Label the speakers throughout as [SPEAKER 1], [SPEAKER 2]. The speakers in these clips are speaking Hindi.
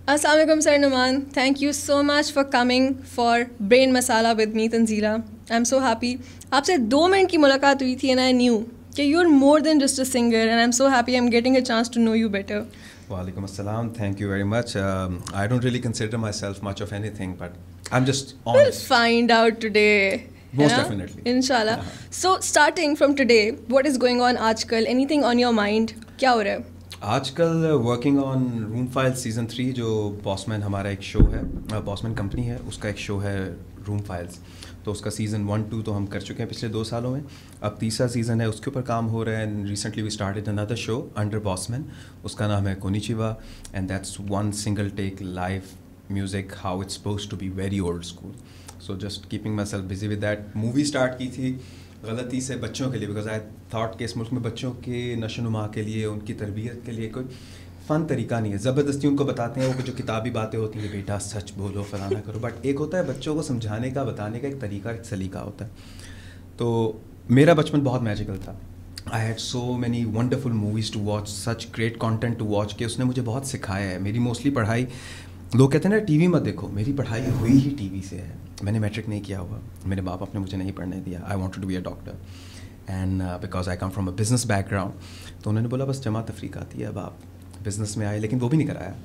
[SPEAKER 1] Assalamu alaikum, Sir Numan. Thank you so much for coming for Brain Masala with me, Tanzila. I'm so happy. आपसे 2 मिनट की मुलाकात हुई थी and I knew कि you're more than just a singer and I'm so happy I'm getting a chance to know you better.
[SPEAKER 2] Walaikum assalam. Thank you very much. I don't really consider myself much of anything, but I'm just honest.
[SPEAKER 1] We'll find out today.
[SPEAKER 2] Most definitely.
[SPEAKER 1] Inshallah. So starting from today, what is going on आजकल? Anything on your mind? क्या हो रहा है?
[SPEAKER 2] आजकल working on Room Files season 3 जो बॉसमैन हमारा एक शो है, बॉसमैन कंपनी है, उसका एक शो है रूम फाइल्स। तो उसका सीज़न 1-2 तो हम कर चुके हैं पिछले 2 सालों में। अब तीसरा सीज़न है, उसके ऊपर काम हो रहा है। And recently we started another show under Bossman, उसका नाम है Konnichiwa, and that's one single take live music how it's supposed to be very old school. So just keeping myself busy with that. Movie start की थी गलती से बच्चों के लिए, बिकॉज आई थॉट कि इस मुल्क में बच्चों के नशोनुमा के लिए, उनकी तरबियत के लिए कोई फ़न तरीका नहीं है। ज़बरदस्ती उनको बताते हैं वो जो किताबी बातें होती हैं, बेटा सच बोलो, फलाना करो, बट एक होता है बच्चों को समझाने का, बताने का एक तरीका, एक सलीका होता है। तो मेरा बचपन बहुत मैजिकल था। I had so many wonderful movies to watch, such great content to watch, कि उसने मुझे बहुत सिखाया है। मेरी मोस्टली पढ़ाई, लोग कहते हैं ना टीवी मत देखो, मेरी पढ़ाई हुई ही टीवी से है। मैंने मैट्रिक नहीं किया हुआ, मेरे बाप ने मुझे नहीं पढ़ने दिया। I wanted to be a doctor and because I come from a business background, तो उन्होंने बोला बस जमा तफरीक आती है, अब आप बिज़नेस में आए, लेकिन वो भी नहीं कराया।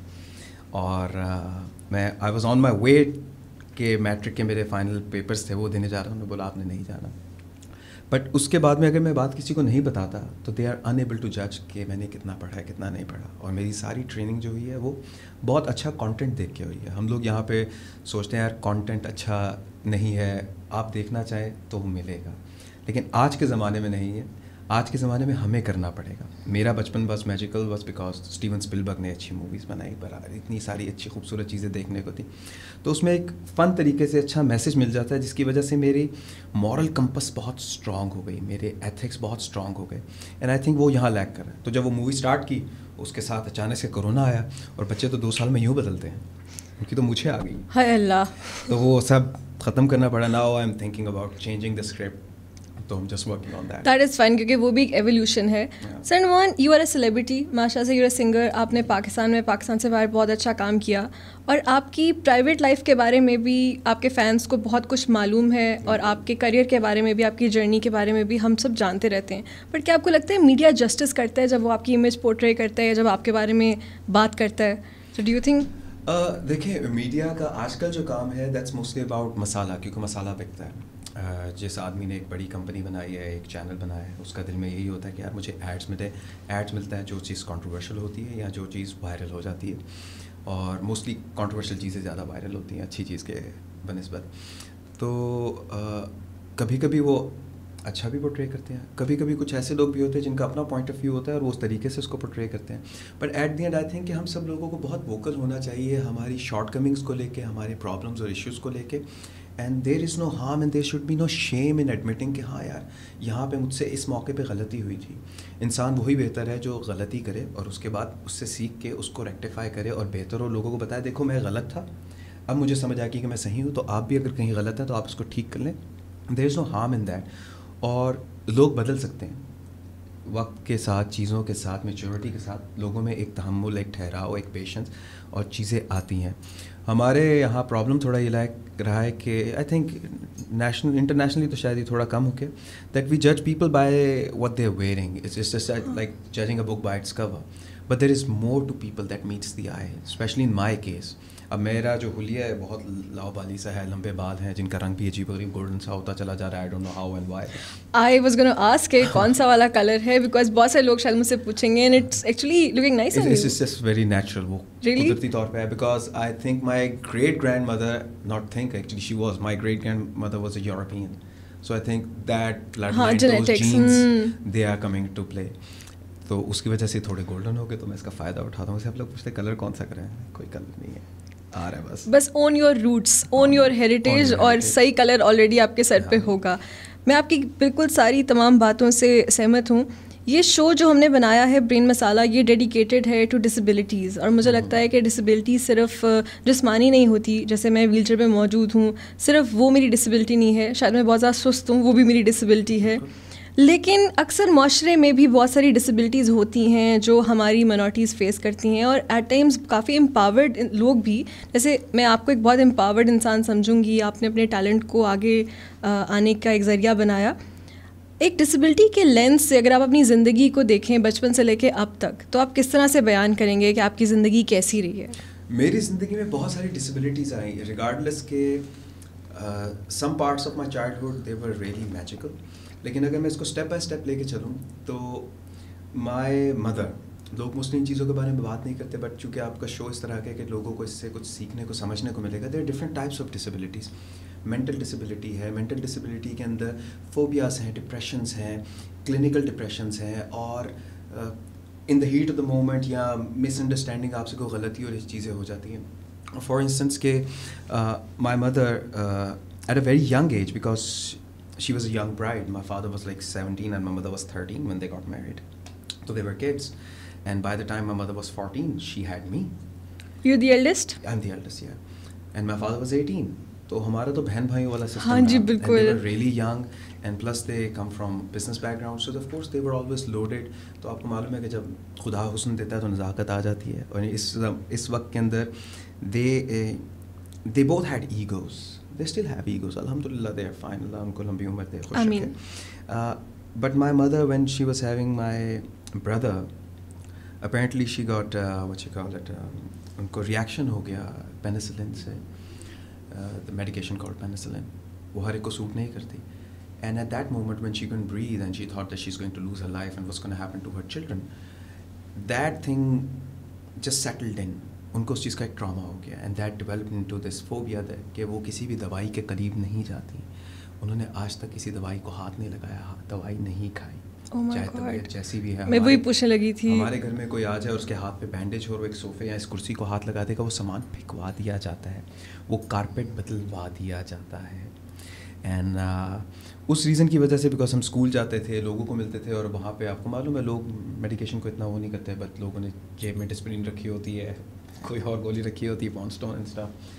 [SPEAKER 2] और मैं आई वॉज ऑन माई वे के मैट्रिक के मेरे फाइनल पेपर्स थे, वो देने जा रहा हूँ। उन्होंने बोला आपने नहीं जाना। बट उसके बाद में अगर मैं बात किसी को नहीं बताता तो दे आर अनएबल टू जज कि मैंने कितना पढ़ा है, कितना नहीं पढ़ा। और मेरी सारी ट्रेनिंग जो हुई है वो बहुत अच्छा कंटेंट देख के हुई है। हम लोग यहाँ पे सोचते हैं यार कंटेंट अच्छा नहीं है, आप देखना चाहें तो वो मिलेगा, लेकिन आज के ज़माने में नहीं है। आज के ज़माने में हमें करना पड़ेगा। मेरा बचपन बस मैजिकल बस बिकॉज स्टीवन स्पिलबर्ग ने अच्छी मूवीज़ बनाई, बराबर इतनी सारी अच्छी खूबसूरत चीज़ें देखने को थी, तो उसमें एक फ़न तरीके से अच्छा मैसेज मिल जाता है, जिसकी वजह से मेरी मॉरल कंपस बहुत स्ट्रॉन्ग हो गई, मेरे एथिक्स बहुत स्ट्रॉन्ग हो गए। एंड आई थिंक वो यहाँ लैक कर रहा है। तो जब वो मूवी स्टार्ट की, उसके साथ अचानक से कोरोना आया, और बच्चे तो 2 साल में यूँ बदलते हैं, उनकी तो मुझे आ गई,
[SPEAKER 1] हाय अल्लाह।
[SPEAKER 2] तो वो सब ख़त्म करना पड़ा। Now I am thinking about changing the script, तो हम just working on that.
[SPEAKER 1] That is fine, क्योंकि वो भी एक एवोल्यूशन है। Sir Nouman, you are a celebrity, माशा से यू आर अ सिंगर। आपने पाकिस्तान से बाहर बहुत अच्छा काम किया, और आपकी प्राइवेट लाइफ के बारे में भी आपके फैंस को बहुत कुछ मालूम है, और आपके करियर के बारे में भी, आपकी जर्नी के बारे में भी हम सब जानते रहते हैं। बट क्या आपको लगता है मीडिया जस्टिस करता है जब वो आपकी इमेज पोर्ट्रे करता है, जब आपके बारे में बात करता है? So do you think?
[SPEAKER 2] देखिए, मीडिया का आजकल जो काम है दैट्स मोस्टली अबाउट मसाला, क्योंकि मसाला बिकता है। जिस आदमी ने एक बड़ी कंपनी बनाई है, एक चैनल बनाया है, उसका दिल में यही होता है कि यार मुझे एड्स मिले। एड्स मिलता है जो चीज़ कंट्रोवर्शियल होती है या जो चीज़ वायरल हो जाती है, और मोस्टली कंट्रोवर्शियल चीज़ें ज़्यादा वायरल होती हैं अच्छी चीज़ के बनिस्बत। तो कभी कभी वो अच्छा भी पोर्ट्रे करते हैं, कभी कभी कुछ ऐसे लोग भी होते हैं जिनका अपना पॉइंट ऑफ व्यू होता है और वो उस तरीके से उसको पोर्ट्रे करते हैं। But at the end I think कि हम सब लोगों को बहुत वोकल होना चाहिए हमारी शॉर्ट कमिंग्स को लेके, हमारे प्रॉब्लम्स और इश्यूज़ को लेके। And there is no harm and there should be no shame in admitting कि हाँ यार यहाँ पे मुझसे इस मौके पे गलती हुई थी। इंसान वही बेहतर है जो गलती करे और उसके बाद उससे सीख के उसको रेक्टिफाई करे, और बेहतर हो लोगों को बताए देखो मैं गलत था, अब मुझे समझ आ गई कि मैं सही हूँ, तो आप भी अगर कहीं गलत है तो आप उसको ठीक कर लें। There is no harm in that. और लोग बदल सकते हैं वक्त के साथ, चीज़ों के साथ, मैच्योरिटी के साथ। लोगों में एक तहम्मुल, एक ठहराव, एक पेशेंस और चीज़ें आती हैं। हमारे यहाँ प्रॉब्लम थोड़ा ये रहा है कि आई थिंक इंटरनेशनली तो शायद ये थोड़ा कम हो गया, दैट वी जज people by what they are wearing. It's just like judging a book by its cover, but there is more to people that meets the eye, especially in my case. अब मेरा जो हुलिया है बहुत लाओबाली सा है, लंबे बाल हैं जिनका रंग भी अजीब गरीब गोल्डन सा होता चला जा रहा है। I don't know how and why.
[SPEAKER 1] I was gonna ask कि कौन सा वाला कलर है, बिकॉज बहुत सारे लोग शायद मुझसे पूछेंगे, and it's actually looking nice on you.
[SPEAKER 2] It's just very natural, वो
[SPEAKER 1] Really?
[SPEAKER 2] कुदरती तौर पे है। Because I think my great grand mother, not think actually she was, my great grand mother was a European, so I think that
[SPEAKER 1] genetics,
[SPEAKER 2] they are coming to play. तो उसकी वजह से थोड़े गोल्डन हो गए, तो मैं इसका फ़ायदा उठाता हूँ। आप लोग पूछते कलर कौन सा करें, कोई कलर नहीं है, आ रहा है
[SPEAKER 1] बस own your roots, own your heritage, और सही कलर ऑलरेडी आपके सर पे होगा। मैं आपकी बिल्कुल सारी तमाम बातों से सहमत हूँ। ये शो जो हमने बनाया है ब्रेन मसाला, ये डेडिकेटेड है टू डिसेबिलिटीज़, और मुझे लगता है कि डिसेबिलिटीज़ सिर्फ जिस्मानी नहीं होती। जैसे मैं व्हीलचेयर पे मौजूद हूँ, सिर्फ वो मेरी डिसेबिलिटी नहीं है, शायद मैं बहुत ज़्यादा सुस्त हूँ, वो भी मेरी डिसेबिलिटी है। लेकिन अक्सर माशरे में भी बहुत सारी डिसेबिलिटीज़ होती हैं जो हमारी माइनॉरिटीज़ फेस करती हैं, और एट टाइम्स काफ़ी एम्पावर्ड लोग भी, जैसे मैं आपको एक बहुत एम्पावर्ड इंसान समझूंगी, आपने अपने टैलेंट को आगे आने का एक ज़रिया बनाया। एक डिसेबिलिटी के लेंस से अगर आप अपनी ज़िंदगी को देखें बचपन से लेके अब तक, तो आप किस तरह से बयान करेंगे कि आपकी ज़िंदगी कैसी रही है?
[SPEAKER 2] मेरी ज़िंदगी में बहुत सारी डिसेबिलिटीज़ आई, रिगार्डलेस के some parts of my childhood they were really magical. लेकिन अगर मैं इसको स्टेप बाय स्टेप लेके चलूँ तो माय मदर, लोग मोस्टली इन चीज़ों के बारे में बात नहीं करते, बट चूँकि आपका शो इस तरह का है कि लोगों को इससे कुछ सीखने को समझने को मिलेगा। There different types of disabilities. Mental disability है, मेंटल डिसेबिलिटी के अंदर फोबियास हैं, डिप्रेशंस हैं, क्लिनिकल डिप्रेशंस हैं, और in the heat of the moment या मिसअंडरस्टैंडिंग, आपसे कोई गलती और चीज़ें हो जाती हैं। फॉर इंस्टेंस के my mother at a very young age, because she was a young bride, my father was like 17 and my mother was 13 when they got married, so they were kids, and by the time my mother was 14 she had me.
[SPEAKER 1] You're the eldest?
[SPEAKER 2] I'm the eldest, yeah, and my father was 18. तो हमारा तो बहन भाइयों वाला सिस्टम
[SPEAKER 1] हाँ जी बिल्कुल,
[SPEAKER 2] and they were really young and plus they come from business background, so of course they were always loaded. तो आपको मालूम है कि जब खुदा हुस्न देता है तो नज़ाकत आ जाती है, और इस वक्त के अंदर they both had egos. They still have egos. Alhamdulillah, they are fine. Allah उनको लंबी उम्र दे, खुश रखे. But my mother, when she was having my brother, apparently she got what you call it, उनको reaction हो गया penicillin से, the medication called penicillin. वो हर एक को सूट नहीं करती. And at that moment when she couldn't breathe and she thought that she's going to lose her life and what's going to happen to her children, that thing just settled in. उनको उस चीज़ का एक ट्रॉमा हो गया, and that developed into this phobia that कि वो किसी भी दवाई के करीब नहीं जाती। उन्होंने आज तक किसी दवाई को हाथ नहीं लगाया, दवाई नहीं खाई, चाहे तबीयत जैसी भी है।
[SPEAKER 1] मैं वही पूछने लगी थी।
[SPEAKER 2] हमारे घर में कोई आ जाए और उसके हाथ पे बैंडेज हो और वो एक सोफे या इस कुर्सी को हाथ लगा देगा, वो सामान फेंकवा दिया जाता है, वो कारपेट बदलवा दिया जाता है। एंड उस रीज़न की वजह से, बिकॉज हम स्कूल जाते थे, लोगों को मिलते थे, और वहाँ पे आपको मालूम है लोग मेडिकेशन को इतना वो नहीं करते, बट लोगों ने जेब में डिस्प्रिन रखी होती है, कोई और गोली रखी होती है, पॉन्स्टोन एंड स्टफ।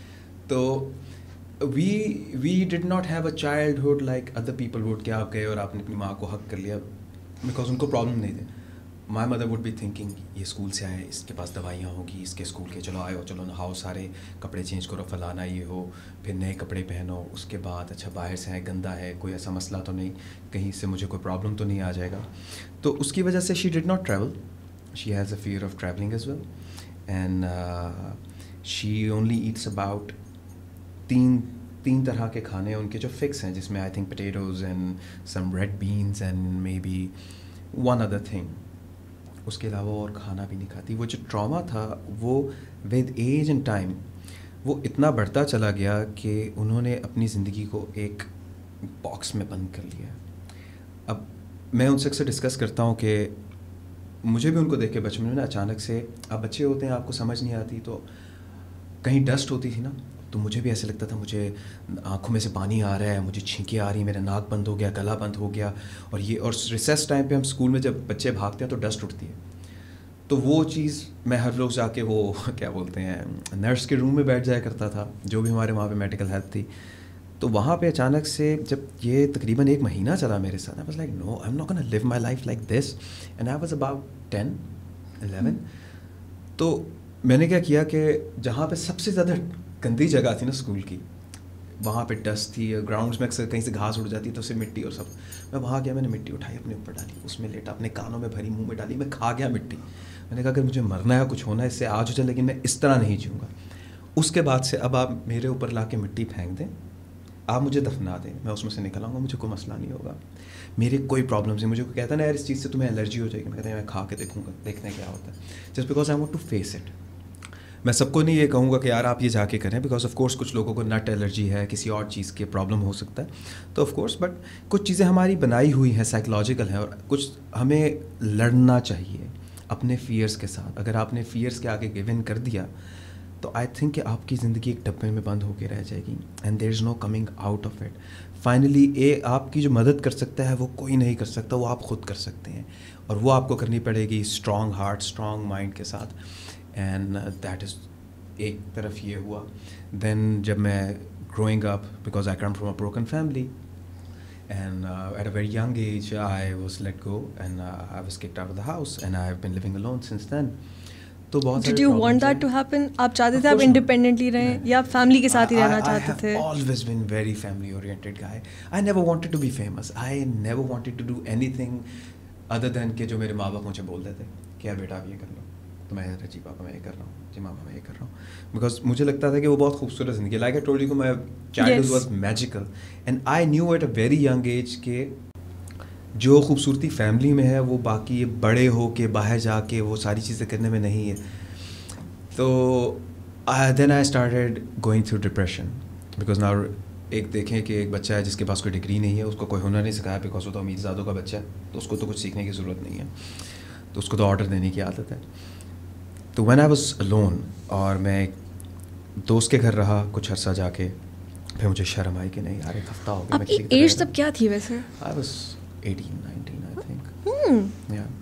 [SPEAKER 2] तो we did not have a childhood like other people would, कि आप गए और आपने अपनी माँ को हक कर लिया, बिकॉज उनको प्रॉब्लम नहीं थे। My mother would be thinking ये स्कूल से आए, इसके पास दवाइयाँ होगी, इसके स्कूल के, चलो आए हो, चलो नहाओ, सारे कपड़े चेंज करो, फलाना ये हो, फिर नए कपड़े पहनो, उसके बाद अच्छा बाहर से आए, गंदा है, कोई ऐसा मसला तो नहीं, कहीं से मुझे कोई प्रॉब्लम तो नहीं आ जाएगा। तो उसकी वजह से she did not travel, she has a fear of travelling as well, and she only eats about तीन तरह के खाने उनके जो फिक्स हैं, जिसमें I think potatoes and some red beans and maybe one other thing, उसके अलावा और खाना भी नहीं खाती। वो जो ट्रॉमा था वो विद एज एंड टाइम वो इतना बढ़ता चला गया कि उन्होंने अपनी ज़िंदगी को एक बॉक्स में बंद कर लिया। अब मैं उनसे अक्सर डिस्कस करता हूँ कि मुझे भी उनको देख के बचपन में ना अचानक से, आप बच्चे होते हैं, आपको समझ नहीं आती, तो कहीं डस्ट होती थी ना, तो मुझे भी ऐसे लगता था मुझे आँखों में से पानी आ रहा है, मुझे छींकें आ रही, मेरा नाक बंद हो गया, गला बंद हो गया, और रिसेस टाइम पे हम स्कूल में जब बच्चे भागते हैं तो डस्ट उठती है। तो वो चीज़ मैं हर रोज़ जाके वो क्या बोलते हैं नर्स के रूम में बैठ जाया करता था, जो भी हमारे वहाँ पे मेडिकल हेल्प थी। तो वहाँ पे अचानक से जब ये तकरीबन 1 महीना चला मेरे साथ, I was like no, I am not gonna live my life like this, and I was about 10-11। तो मैंने क्या किया कि जहाँ पे सबसे ज़्यादा गंदी जगह थी ना स्कूल की, वहाँ पे डस्ट थी, ग्राउंड्स में अक्सर कहीं से घास उड़ जाती तो उससे मिट्टी और सब, मैं वहाँ गया, मैंने मिट्टी उठाई, अपने ऊपर डाली, उसमें लेटा, अपने कानों में भरी, मुंह में डाली, मैं खा गया मिट्टी। मैंने कहा अगर मुझे मरना है, कुछ होना है, इससे आज हो जाए, लेकिन मैं इस तरह नहीं जीऊँगा। उसके बाद से अब आप मेरे ऊपर ला के मिट्टी फेंक दें, आप मुझे दफना दें, मैं उसमें से निकल आऊँगा, मुझे कोई मसला नहीं होगा, मेरे कोई प्रॉब्लम नहीं। मुझे कोई कहता ना यार इस चीज़ से तुम्हें एलर्जी हो जाएगी, मैं कहता है मैं खा के देखूँगा, देखने क्या होता है, just because I want to face it. मैं सबको नहीं ये कहूँगा कि यार आप ये जाके करें, बिकॉज ऑफ कोर्स कुछ लोगों को नट एलर्जी है, किसी और चीज़ के प्रॉब्लम हो सकता है, तो ऑफ कोर्स, बट कुछ चीज़ें हमारी बनाई हुई हैं, साइकोलॉजिकल हैं, और कुछ हमें लड़ना चाहिए अपने फियर्स के साथ। अगर आपने फियर्स के आगे गिव इन कर दिया तो आई थिंक कि आपकी ज़िंदगी एक डब्बे में बंद होकर रह जाएगी, and there is no coming out of it. Finally आपकी जो मदद कर सकता है वो कोई नहीं कर सकता, वो आप ख़ुद कर सकते हैं, और वो आपको करनी पड़ेगी स्ट्रॉन्ग हार्ट, स्ट्रॉन्ग माइंड के साथ। एंड दैट इज़ एक तरफ ये हुआ। देन जब मैं growing up, because I come from a broken family, And at a very young age, I was let go, and I was kicked out of the house, and I have been living alone since then. तो बहुत
[SPEAKER 1] Did you want that to happen? आप चाहते थे आप independently रहें या फैमिली के साथ ही रहना चाहते थे?
[SPEAKER 2] I have always been very family oriented guy. I never wanted to be famous. I never wanted to do anything other than कि जो मेरे माँ बाप मुझे बोल देते कि यार बेटा आप ये कर लो, तो मैं जी पापा मैं ये कर रहा हूँ, जी मामा मैं ये कर रहा हूँ, बिकॉज मुझे लगता था कि वो बहुत खूबसूरत ज़िंदगी, like I told you, my childhood was magical, and I knew at a very young age के जो खूबसूरती फैमिली में है वो बाकी बड़े हो के बाहर जाके वो सारी चीज़ें करने में नहीं है. तो then I started going through depression, because now एक देखें कि एक बच्चा है जिसके पास कोई डिग्री नहीं है, उसको कोई हुनर नहीं सिखाया, बिकॉज वो तो अमीरजादों का बच्चा है, तो उसको तो कुछ सीखने की ज़रूरत नहीं है, तो उसको तो ऑर्डर देने की आदत है. तो व्हेन आई वाज अलोन, और मैं एक दोस्त के घर रहा कुछ अर्सा जाके, फिर मुझे शर्म आई कि नहीं यार एक हफ्ता हो गया.
[SPEAKER 1] आपकी एज तब क्या थी वैसे?
[SPEAKER 2] I was 18-19 I think. या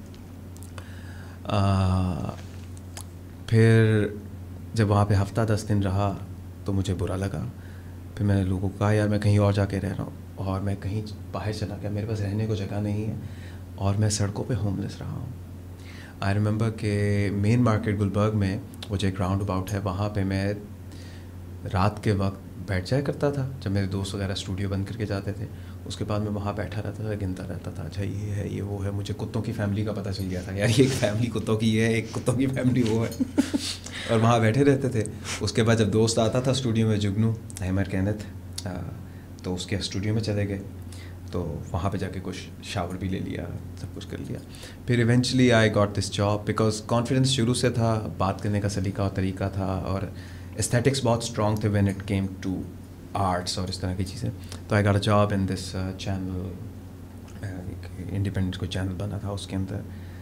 [SPEAKER 2] फिर जब वहाँ पे हफ्ता 10 दिन रहा तो मुझे बुरा लगा. फिर मैंने लोगों को कहा यार मैं कहीं और जाके रह रहा हूँ, और मैं कहीं बाहर चला गया, मेरे पास रहने को जगह नहीं है, और मैं सड़कों पे होमलेस रहा हूँ. आई रिमेंबर कि मेन मार्केट गुलबर्ग में वो जो एक राउंड अबाउट है, वहाँ पे मैं रात के वक्त बैठ जाया करता था जब मेरे दोस्त वगैरह स्टूडियो बंद करके जाते थे. उसके बाद मैं वहाँ बैठा रहता था, गिनता रहता था, अच्छा ये है ये वो है. मुझे कुत्तों की फैमिली का पता चल गया था, यार ये एक फैमिली कुत्तों की है, एक कुत्तों की फैमिली वो है. और वहाँ बैठे रहते थे. उसके बाद जब दोस्त आता था स्टूडियो में, जुगनू अहमद कैनत, तो उसके स्टूडियो में चले गए, तो वहाँ पे जाके कुछ शावर भी ले लिया, सब कुछ कर लिया. फिर eventually I got this job, because confidence शुरू से था, बात करने का सलीका और तरीका था, और एस्थेटिक्स बहुत स्ट्रॉन्ग थे when it came to arts और इस तरह की चीज़ें. तो I got a job in this channel, independent कोई चैनल बना था उसके अंदर,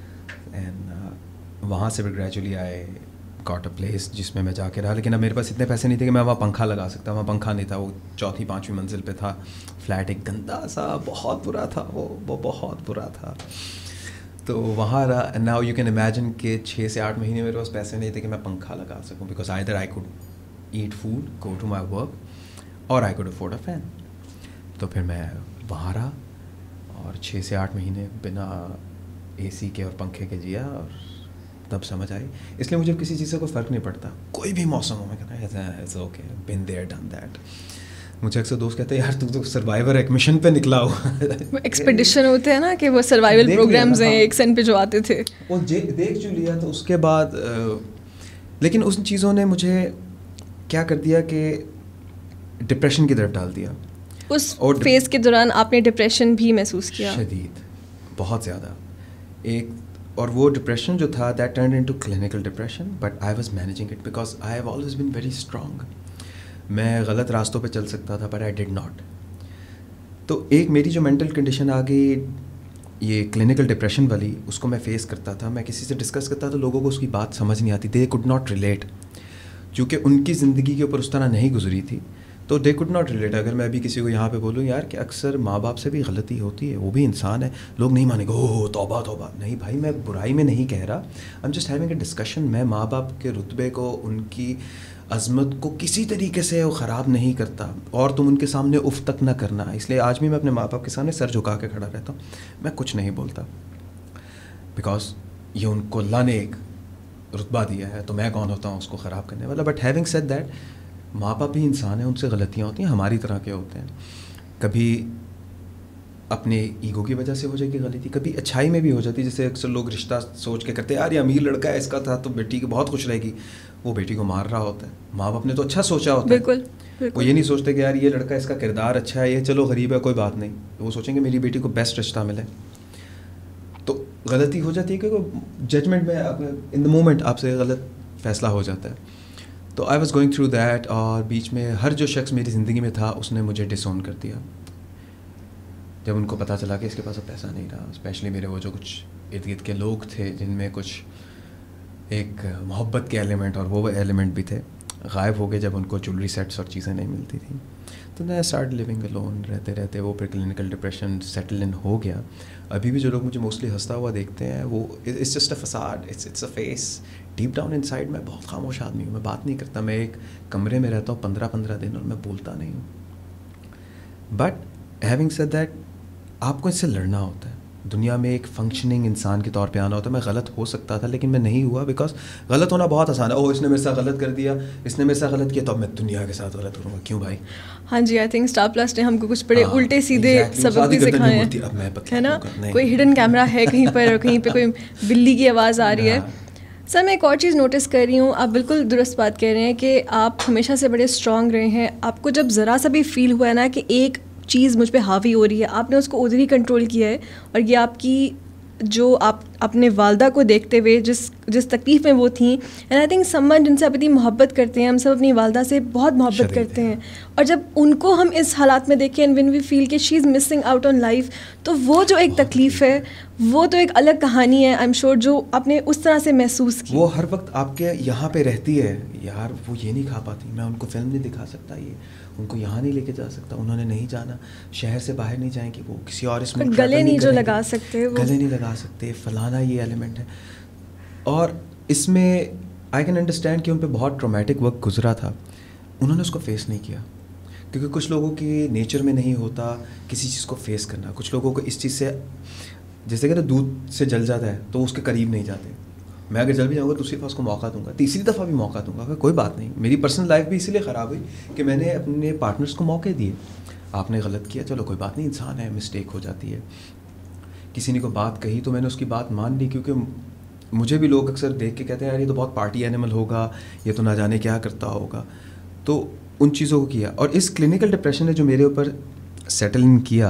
[SPEAKER 2] एंड वहाँ से फिर gradually I got a place जिसमें मैं जाके रहा. लेकिन अब मेरे पास इतने पैसे नहीं थे कि मैं वहाँ पंखा लगा सकता. वहाँ पंखा नहीं था, वो 4th-5वीं मंजिल पे था फ्लैट, एक गंदा सा, बहुत बुरा था वो बहुत बुरा था. तो वहाँ रहा. नाउ यू कैन इमेजिन कि 6 से 8 महीने मेरे पास पैसे नहीं थे कि मैं पंखा लगा सकूँ, because either I could eat food, go to my work, और I could afford a fan. तो फिर मैं वहाँ रहा और 6 से 8 महीने बिना AC के और पंखे के जिया, और तब समझ आई. इसलिए मुझे किसी चीज़ से कोई फ़र्क नहीं पड़ता, कोई भी मौसम हो, मैं कहता है it's okay, been there done that. मुझे अक्सर दोस्त कहते हैं यार तू तो सर्वाइवर एक मिशन पे निकला हो.
[SPEAKER 1] एक्सपेडिशन होते हैं ना कि वो सर्वाइवल प्रोग्राम्स हैं एक सन पे जो आते थे,
[SPEAKER 2] वो देख जो लिया. तो उसके बाद लेकिन उन चीज़ों ने मुझे क्या कर दिया कि डिप्रेशन की तरफ डाल दिया.
[SPEAKER 1] उस फेज़ के दौरान आपने डिप्रेशन भी महसूस किया?
[SPEAKER 2] शदीद, बहुत ज़्यादा. एक और वो डिप्रेशन जो था that turned into clinical depression, but I was managing it because I have always been very strong. मैं गलत रास्तों पे चल सकता था, बट आई डिड नॉट. तो एक मेरी जो मेंटल कंडीशन आ गई ये क्लिनिकल डिप्रेशन वाली, उसको मैं फेस करता था. मैं किसी से डिस्कस करता तो लोगों को उसकी बात समझ नहीं आती. दे कुड नॉट रिलेट, क्योंकि उनकी ज़िंदगी के ऊपर उस तरह नहीं गुजरी थी, तो दे कुड नॉट रिलेट. अगर मैं अभी किसी को यहाँ पे बोलूँ यार कि अक्सर माँ बाप से भी गलती होती है, वो भी इंसान है, लोग नहीं मानेंगे, ओह तौबा तौबा. नहीं भाई, मैं बुराई में नहीं कह रहा, I am just having a discussion. मैं माँ बाप के रुतबे को, उनकी अज़मत को किसी तरीके से वो ख़राब नहीं करता, और तुम उनके सामने उफ तक ना करना. इसलिए आज भी मैं अपने माँ बाप के सामने सर झुका के खड़ा रहता हूँ, मैं कुछ नहीं बोलता, बिकॉज ये उनको अल्लाह ने एक रुतबा दिया है, तो मैं कौन होता हूँ उसको ख़राब करने वाला. बट हैविंग सेड दैट, माँ बाप भी इंसान हैं, उनसे गलतियाँ होती हैं, हमारी तरह के होते हैं. कभी अपने ईगो की वजह से हो जाएगी गलती, कभी अच्छाई में भी हो जाती है. जैसे अक्सर लोग रिश्ता सोच के करते हैं, यार ये अमीर लड़का है, इसका था तो बेटी की बहुत खुश रहेगी, वो बेटी को मार रहा होता है. माँ बाप ने तो अच्छा सोचा होता है,
[SPEAKER 1] बिल्कुल.
[SPEAKER 2] वो ये नहीं सोचते कि यार ये लड़का, इसका किरदार अच्छा है, ये चलो गरीब है कोई बात नहीं, वो सोचेंगे मेरी बेटी को बेस्ट रिश्ता मिले. तो गलती हो जाती है क्योंकि जजमेंट में इन द मोमेंट आपसे गलत फैसला हो जाता है. तो I was going through that, और बीच में हर जो शख्स मेरी ज़िंदगी में था उसने मुझे डिसोन कर दिया. जब उनको पता चला कि इसके पास अब पैसा नहीं रहा, स्पेशली मेरे वो जो कुछ इर्द गिर्द के लोग थे जिनमें कुछ एक मोहब्बत के एलिमेंट और वो एलिमेंट भी थे, गायब हो गए जब उनको ज्वेलरी सेट्स और चीज़ें नहीं मिलती थी. तो मैं स्टार्ट लिविंग अलोन. रहते रहते वो फिर क्लिनिकल डिप्रेशन सेटल इन हो गया. अभी भी जो लोग मुझे मोस्टली हंसता हुआ देखते हैं, वो it's just a facade, it's a face. Deep down inside मैं बहुत खामोश आदमी हूँ, मैं बात नहीं करता. मैं एक कमरे में रहता हूँ 15-15 दिन और मैं बोलता नहीं हूँ. बट हैविंग सेड दैट, आपको इससे लड़ना होता है, दुनिया में एक फंक्शनिंग इंसान के तौर पे आना होता है। मैं गलत हो सकता था लेकिन मैं नहीं हुआ, बिकॉज गलत होना बहुत आसान है। ओह इसने मेरे साथ गलत कर दिया, इसने मेरे साथ गलत किया, तो अब मैं दुनिया के साथ गलत करूँगा, क्यों भाई?
[SPEAKER 1] हाँ जी, आई थिंक स्टार प्लस ने हमको कुछ बड़े उल्टे सीधे सबक भी सिखाए हैं, है ना? कोई हिडन कैमरा है कहीं पर और कहीं पे कोई बिल्ली की आवाज़ आ रही है। सर मैं एक और चीज़ नोटिस कर रही हूँ, आप बिल्कुल दुरुस्त बात कह रहे हैं कि आप हमेशा से बड़े स्ट्रांग रहे हैं। आपको जब ज़रा सा भी फील हुआ है ना कि एक चीज़ मुझ पे हावी हो रही है, आपने उसको उधर ही कंट्रोल किया है। और ये आपकी जो आप अपने वालदा को देखते हुए जिस तकलीफ़ में वो थी, एंड आई थिंक समवन जिनसे आप इतनी मोहब्बत करते हैं, हम सब अपनी वालदा से बहुत मोहब्बत करते हैं, और जब उनको हम इस हालात में देखें एंड व्हेन वी फील कि she is missing out on life, तो वो जो एक तकलीफ़ है वो तो एक अलग कहानी है, आई एम श्योर, जो आपने उस तरह से महसूस की।
[SPEAKER 2] वो हर वक्त आपके यहाँ पे रहती है यार, वो ये नहीं खा पाती, मैं उनको फिल्म नहीं दिखा सकता, ये उनको यहाँ नहीं लेके जा सकता, उन्होंने नहीं जाना, शहर से बाहर नहीं जाएंगे, वो किसी और इसमें
[SPEAKER 1] गले नहीं जो लगा सकते,
[SPEAKER 2] गले नहीं लगा सकते, फलाना ये एलिमेंट है। और इसमें आई कैन अंडरस्टैंड कि उन पर बहुत ट्रॉमेटिक वक्त गुजरा था, उन्होंने उसको फेस नहीं किया, क्योंकि कुछ लोगों की नेचर में नहीं होता किसी चीज़ को फेस करना। कुछ लोगों को इस चीज़ से, जैसे कहते दूध से जल जाता है तो उसके करीब नहीं जाते। मैं अगर जल भी जाऊँगा दूसरी दफ़ा उसको मौका दूंगा, तीसरी दफ़ा भी मौका दूंगा, अगर कोई बात नहीं। मेरी पर्सनल लाइफ भी इसीलिए ख़राब हुई कि मैंने अपने पार्टनर्स को मौके दिए। आपने गलत किया, चलो कोई बात नहीं, इंसान है, मिस्टेक हो जाती है। किसी ने कोई बात कही तो मैंने उसकी बात मान ली, क्योंकि मुझे भी लोग अक्सर देख के कहते हैं यार ये तो बहुत पार्टी एनिमल होगा, ये तो ना जाने क्या करता होगा, तो उन चीज़ों को किया। और इस क्लिनिकल डिप्रेशन ने जो मेरे ऊपर सेटल इन किया,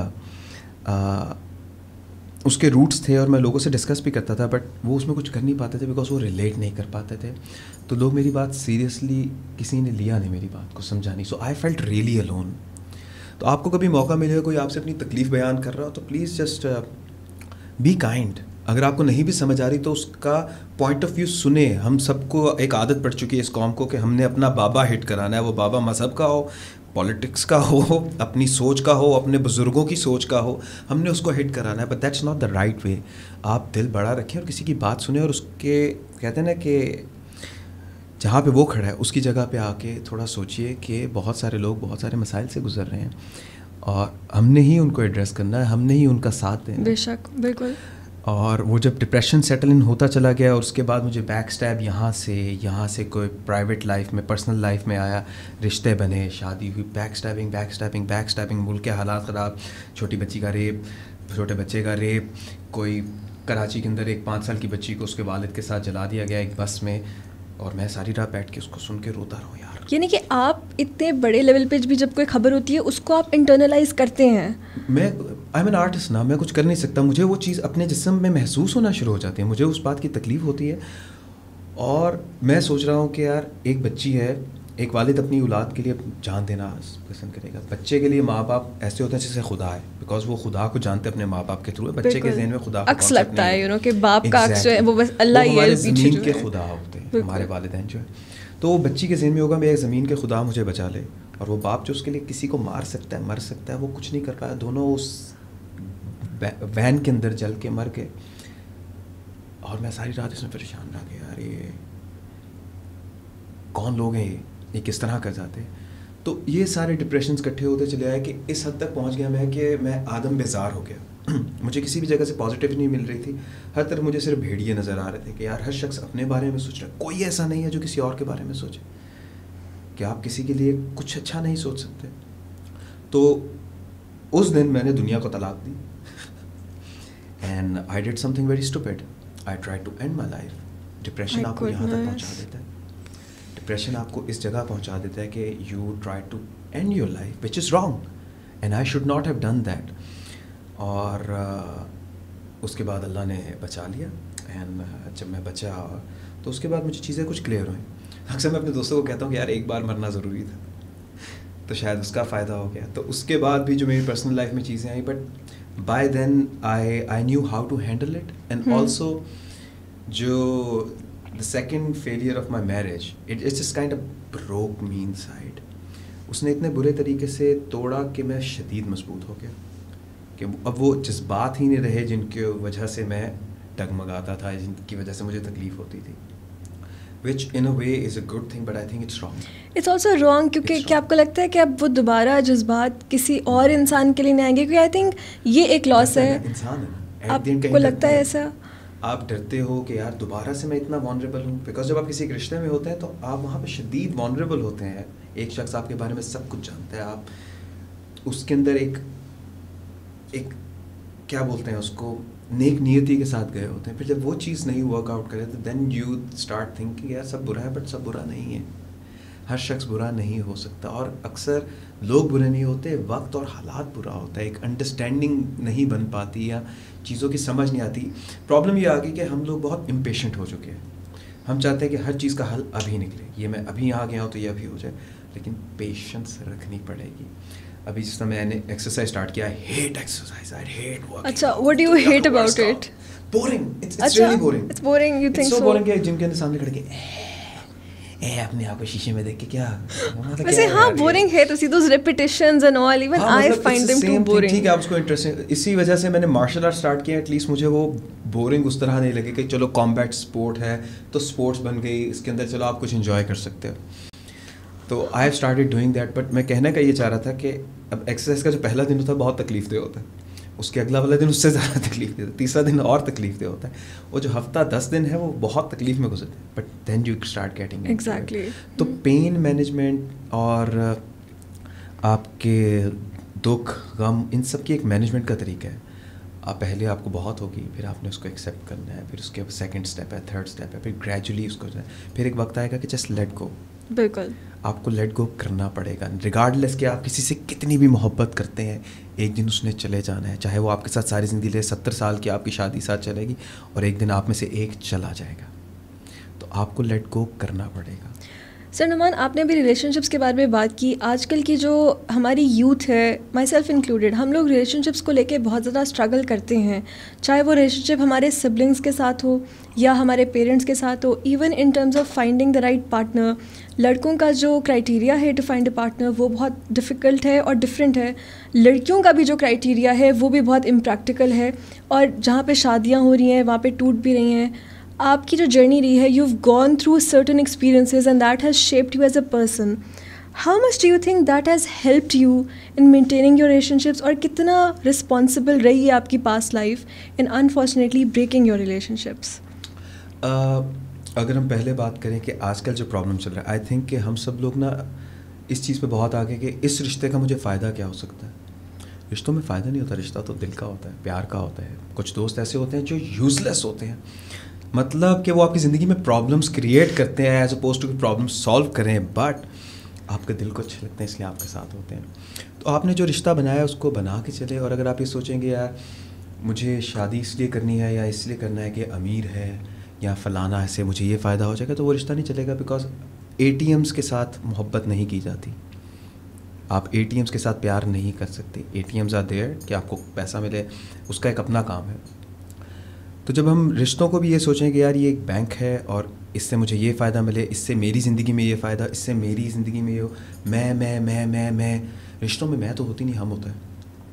[SPEAKER 2] उसके रूट्स थे, और मैं लोगों से डिस्कस भी करता था, बट वो उसमें कुछ कर नहीं पाते थे बिकॉज वो रिलेट नहीं कर पाते थे। तो लोग मेरी बात सीरियसली, किसी ने लिया नहीं मेरी बात को, समझा नहीं। So I felt really alone. तो आपको कभी मौका मिलेगा, कोई आपसे अपनी तकलीफ़ बयान कर रहा हो, तो प्लीज़ जस्ट बी काइंड। अगर आपको नहीं भी समझ आ रही तो उसका पॉइंट ऑफ व्यू सुने। हम सबको एक आदत पड़ चुकी है इस कौम को कि हमने अपना बाबा हिट कराना है, वो बाबा मज़हब का हो, पॉलिटिक्स का हो, अपनी सोच का हो, अपने बुज़ुर्गों की सोच का हो, हमने उसको हिट कराना है। But that's not the right way. आप दिल बड़ा रखें और किसी की बात सुने, और उसके कहते हैं ना कि जहाँ पे वो खड़ा है उसकी जगह पे आके थोड़ा सोचिए कि बहुत सारे लोग बहुत सारे मसाइल से गुजर रहे हैं, और हमने ही उनको एड्रेस करना है, हमने ही उनका साथ देना है।
[SPEAKER 1] बेशक, बिल्कुल।
[SPEAKER 2] और वो जब डिप्रेशन सेटल इन होता चला गया, और उसके बाद मुझे बैक स्टैब यहाँ से कोई प्राइवेट लाइफ में, पर्सनल लाइफ में आया, रिश्ते बने, शादी हुई, बैक स्टैबिंग, मुल्क के हालात ख़राब, छोटी बच्ची का रेप, छोटे बच्चे का रेप, कोई कराची के अंदर एक 5 साल की बच्ची को उसके वालिद के साथ जला दिया गया एक बस में, और मैं सारी रात बैठ के उसको सुन के रोता रहा यार।
[SPEAKER 1] यानी कि आप इतने बड़े लेवल पे भी जब कोई खबर होती है उसको आप इंटरनलाइज करते हैं।
[SPEAKER 2] मैं आई एम एन आर्टिस्ट ना, मैं कुछ कर नहीं सकता, मुझे वो चीज़ अपने जिस्म में महसूस होना शुरू हो जाती है, मुझे उस बात की तकलीफ़ होती है। और मैं सोच रहा हूँ कि यार एक बच्ची है, एक वालिद अपनी औलाद के लिए जान देना पसंद करेगा। बच्चे के लिए माँ बाप ऐसे होते हैं जैसे खुदा है, बिकॉज वो खुदा को जानते अपने माँ बाप के थ्रू। बच्चे के ज़हन में खुदा
[SPEAKER 1] अक्स लगता है, यू नो, कि बाप का अक्स जो है वो बस अल्लाह ही है,
[SPEAKER 2] ज़मीन के खुदा होते हैं हमारे वालिदैन जो है। तो वो बच्ची के ज़हन में होगा मेरे ज़मीन के खुदा मुझे बचा ले, और वो बाप जो उसके लिए किसी को मार सकता है, मर सकता है, वो कुछ नहीं कर पाया। दोनों उस वैन के अंदर जल के मर गए, और मैं सारी रात इसमें परेशान रह गया, यार ये कौन लोग हैं, ये किस तरह कर जाते हैं। तो ये सारे डिप्रेशंस इकट्ठे होते चले आए कि इस हद तक पहुंच गया मैं कि मैं आदम बेजार हो गया। मुझे किसी भी जगह से पॉजिटिव नहीं मिल रही थी, हर तरफ मुझे सिर्फ भेड़िए नज़र आ रहे थे कि यार हर शख्स अपने बारे में सोच रहा है, कोई ऐसा नहीं है जो किसी और के बारे में सोचे, कि आप किसी के लिए कुछ अच्छा नहीं सोच सकते। तो उस दिन मैंने दुनिया को तलाक दी, and I did something very stupid, I try to end my life. Depression आपको यहाँ तक पहुँचा देता है, डिप्रेशन आपको इस जगह पहुँचा देता है कि you try to end your life, which is wrong, and I should not have done that. और उसके बाद अल्लाह ने बचा लिया, एंड जब मैं बचा तो उसके बाद मुझे चीज़ें कुछ क्लियर हुई। अक्सर मैं अपने दोस्तों को कहता हूँ कि यार एक बार मरना ज़रूरी था, तो शायद उसका फ़ायदा हो गया। तो उसके बाद भी जो मेरी पर्सनल लाइफ में चीज़ें आई, but by then I knew how to handle it. And also जो the second failure of my marriage, it's just kind of broke me inside. उसने इतने बुरे तरीके से तोड़ा कि मैं शदीद मजबूत हो गया, कि अब वो जज्बात ही नहीं रहे जिनकी वजह से मैं डगमगाता था, जिनकी वजह से मुझे तकलीफ़ होती थी। which in a way is a good thing, but I think it's wrong.
[SPEAKER 1] It's also wrong, क्योंकि क्या आपको लगता है कि अब वो दोबारा जज्बात किसी और इंसान के लिए नहीं आएंगे? क्योंकि आई थिंक ये एक लॉस है।
[SPEAKER 2] इंसान है,
[SPEAKER 1] आपको लगता है ऐसा?
[SPEAKER 2] आप डरते हो कि यार दोबारा से मैं इतना वॉनरेबल हूँ, बिकॉज जब आप किसी एक रिश्ते में होते हैं तो आप वहाँ पे शदीद वॉनरेबल होते हैं। एक शख्स आपके बारे में सब कुछ जानता है, आप उसके अंदर एक क्या बोलते हैं उसको, नेक नियति के साथ गए होते हैं। फिर जब वो चीज़ नहीं वर्कआउट करे तो देन यू स्टार्ट थिंकिंग यार सब बुरा है, बट सब बुरा नहीं है, हर शख्स बुरा नहीं हो सकता। और अक्सर लोग बुरे नहीं होते, वक्त और हालात बुरा होता है, एक अंडरस्टैंडिंग नहीं बन पाती या चीज़ों की समझ नहीं आती। प्रॉब्लम ये आ गई कि हम लोग बहुत इम्पेशेंट हो चुके हैं, हम चाहते हैं कि हर चीज़ का हल अभी निकले, ये मैं अभी यहाँ गया हूँ तो ये अभी हो जाए, लेकिन पेशेंस रखनी पड़ेगी। अभी जिस समय मैंने एक्सरसाइज स्टार्ट किया, I hate exercise, I hate working.
[SPEAKER 1] अच्छा, what do you hate about it?
[SPEAKER 2] Boring, it's really boring.
[SPEAKER 1] It's boring, you think so?
[SPEAKER 2] So boring कि जिम के अंदर सामने खड़े के अपने आप को शीशे में देख के क्या
[SPEAKER 1] वैसे हाँ बोरिंग है तो see those repetitions and all, even I find them too boring.
[SPEAKER 2] ठीक है, आप उसको इंटरेस्टिंग, इसी वजह से मैंने मार्शल आर्ट स्टार्ट किया। एटलीस्ट मुझे वो बोरिंग उस तरह नहीं लगे कि चलो कॉम्बैट स्पोर्ट है तो स्पोर्ट्स बन गई, इसके अंदर चलो आप कुछ एंजॉय कर सकते हो। तो I have started doing that. But मैं कहने का ये चाह रहा था कि अब एक्सरसाइज का जो पहला दिन होता है बहुत तकलीफ दे होता है, उसके अगला वाला दिन उससे ज़्यादा तकलीफ दे होता है, तीसरा दिन और तकलीफ दे होता है, वो जो हफ्ता 10 दिन है वो बहुत तकलीफ में गुजरते हैं। But then you start getting
[SPEAKER 1] exactly.
[SPEAKER 2] तो पेन मैनेजमेंट और आपके दुख गम इन सब की एक मैनेजमेंट का तरीका है। आप पहले आपको बहुत होगी, फिर आपने उसको एक्सेप्ट करना है, फिर उसके सेकंड स्टेप है, थर्ड स्टेप है, फिर ग्रेजुअली उसको, फिर एक वक्त आएगा कि जस्ट लेट गो।
[SPEAKER 1] बिल्कुल,
[SPEAKER 2] आपको लेट गो करना पड़ेगा, रिगार्डलेस कि आप किसी से कितनी भी मोहब्बत करते हैं, एक दिन उसने चले जाना है। चाहे वो आपके साथ सारी ज़िंदगी ले, 70 साल की आपकी शादी साथ चलेगी और एक दिन आप में से एक चला जाएगा, तो आपको लेट गो करना पड़ेगा।
[SPEAKER 1] सर नुमान, आपने अभी रिलेशनशिप्स के बारे में बात की। आजकल की जो हमारी यूथ है, माई सेल्फ इंक्लूडेड, हम लोग रिलेशनशिप्स को लेके बहुत ज़्यादा स्ट्रगल करते हैं, चाहे वो रिलेशनशिप हमारे सिबलिंग्स के साथ हो या हमारे पेरेंट्स के साथ हो। Even in terms of finding the right partner, लड़कों का जो क्राइटेरिया है टू फाइंड अ पार्टनर वो बहुत डिफ़िकल्ट है और डिफरेंट है। लड़कियों का भी जो क्राइटेरिया है वो भी बहुत इम्प्रैक्टिकल है, और जहाँ पे शादियाँ हो रही हैं वहाँ पे टूट भी रही हैं। आपकी जो जर्नी रही है, you've gone through certain experiences and that has shaped you as a person. How much do you think that has helped you in maintaining your relationships, और कितना responsible रही है आपकी past life in unfortunately breaking your relationships?
[SPEAKER 2] अगर हम पहले बात करें कि आजकल जो प्रॉब्लम चल रहा है, आई थिंक कि हम सब लोग ना इस चीज़ पे बहुत आगे कि इस रिश्ते का मुझे फ़ायदा क्या हो सकता है। रिश्तों में फ़ायदा नहीं होता, रिश्ता तो दिल का होता है, प्यार का होता है। कुछ दोस्त ऐसे होते हैं जो यूज़लेस होते हैं, मतलब कि वो आपकी ज़िंदगी में प्रॉब्लम्स क्रिएट करते हैं as opposed to problem solve करें, बट आपके दिल को अच्छे लगते हैं इसलिए आपके साथ होते हैं। तो आपने जो रिश्ता बनाया उसको बना के चले। और अगर आप ये सोचेंगे यार मुझे शादी इसलिए करनी है या इसलिए करना है कि अमीर है या फ़लाना ऐसे मुझे ये फ़ायदा हो जाएगा, तो वो रिश्ता नहीं चलेगा। बिकॉज ATMs के साथ मोहब्बत नहीं की जाती, आप ATMs के साथ प्यार नहीं कर सकते। ATMs आर देयर कि आपको पैसा मिले, उसका एक अपना काम है। तो जब हम रिश्तों को भी ये सोचें कि यार ये एक बैंक है और इससे मुझे ये फ़ायदा मिले, इससे मेरी ज़िंदगी में ये फ़ायदा, इससे मेरी ज़िंदगी में ये हो, मैं रिश्तों में मैं तो होती नहीं, हम होता है।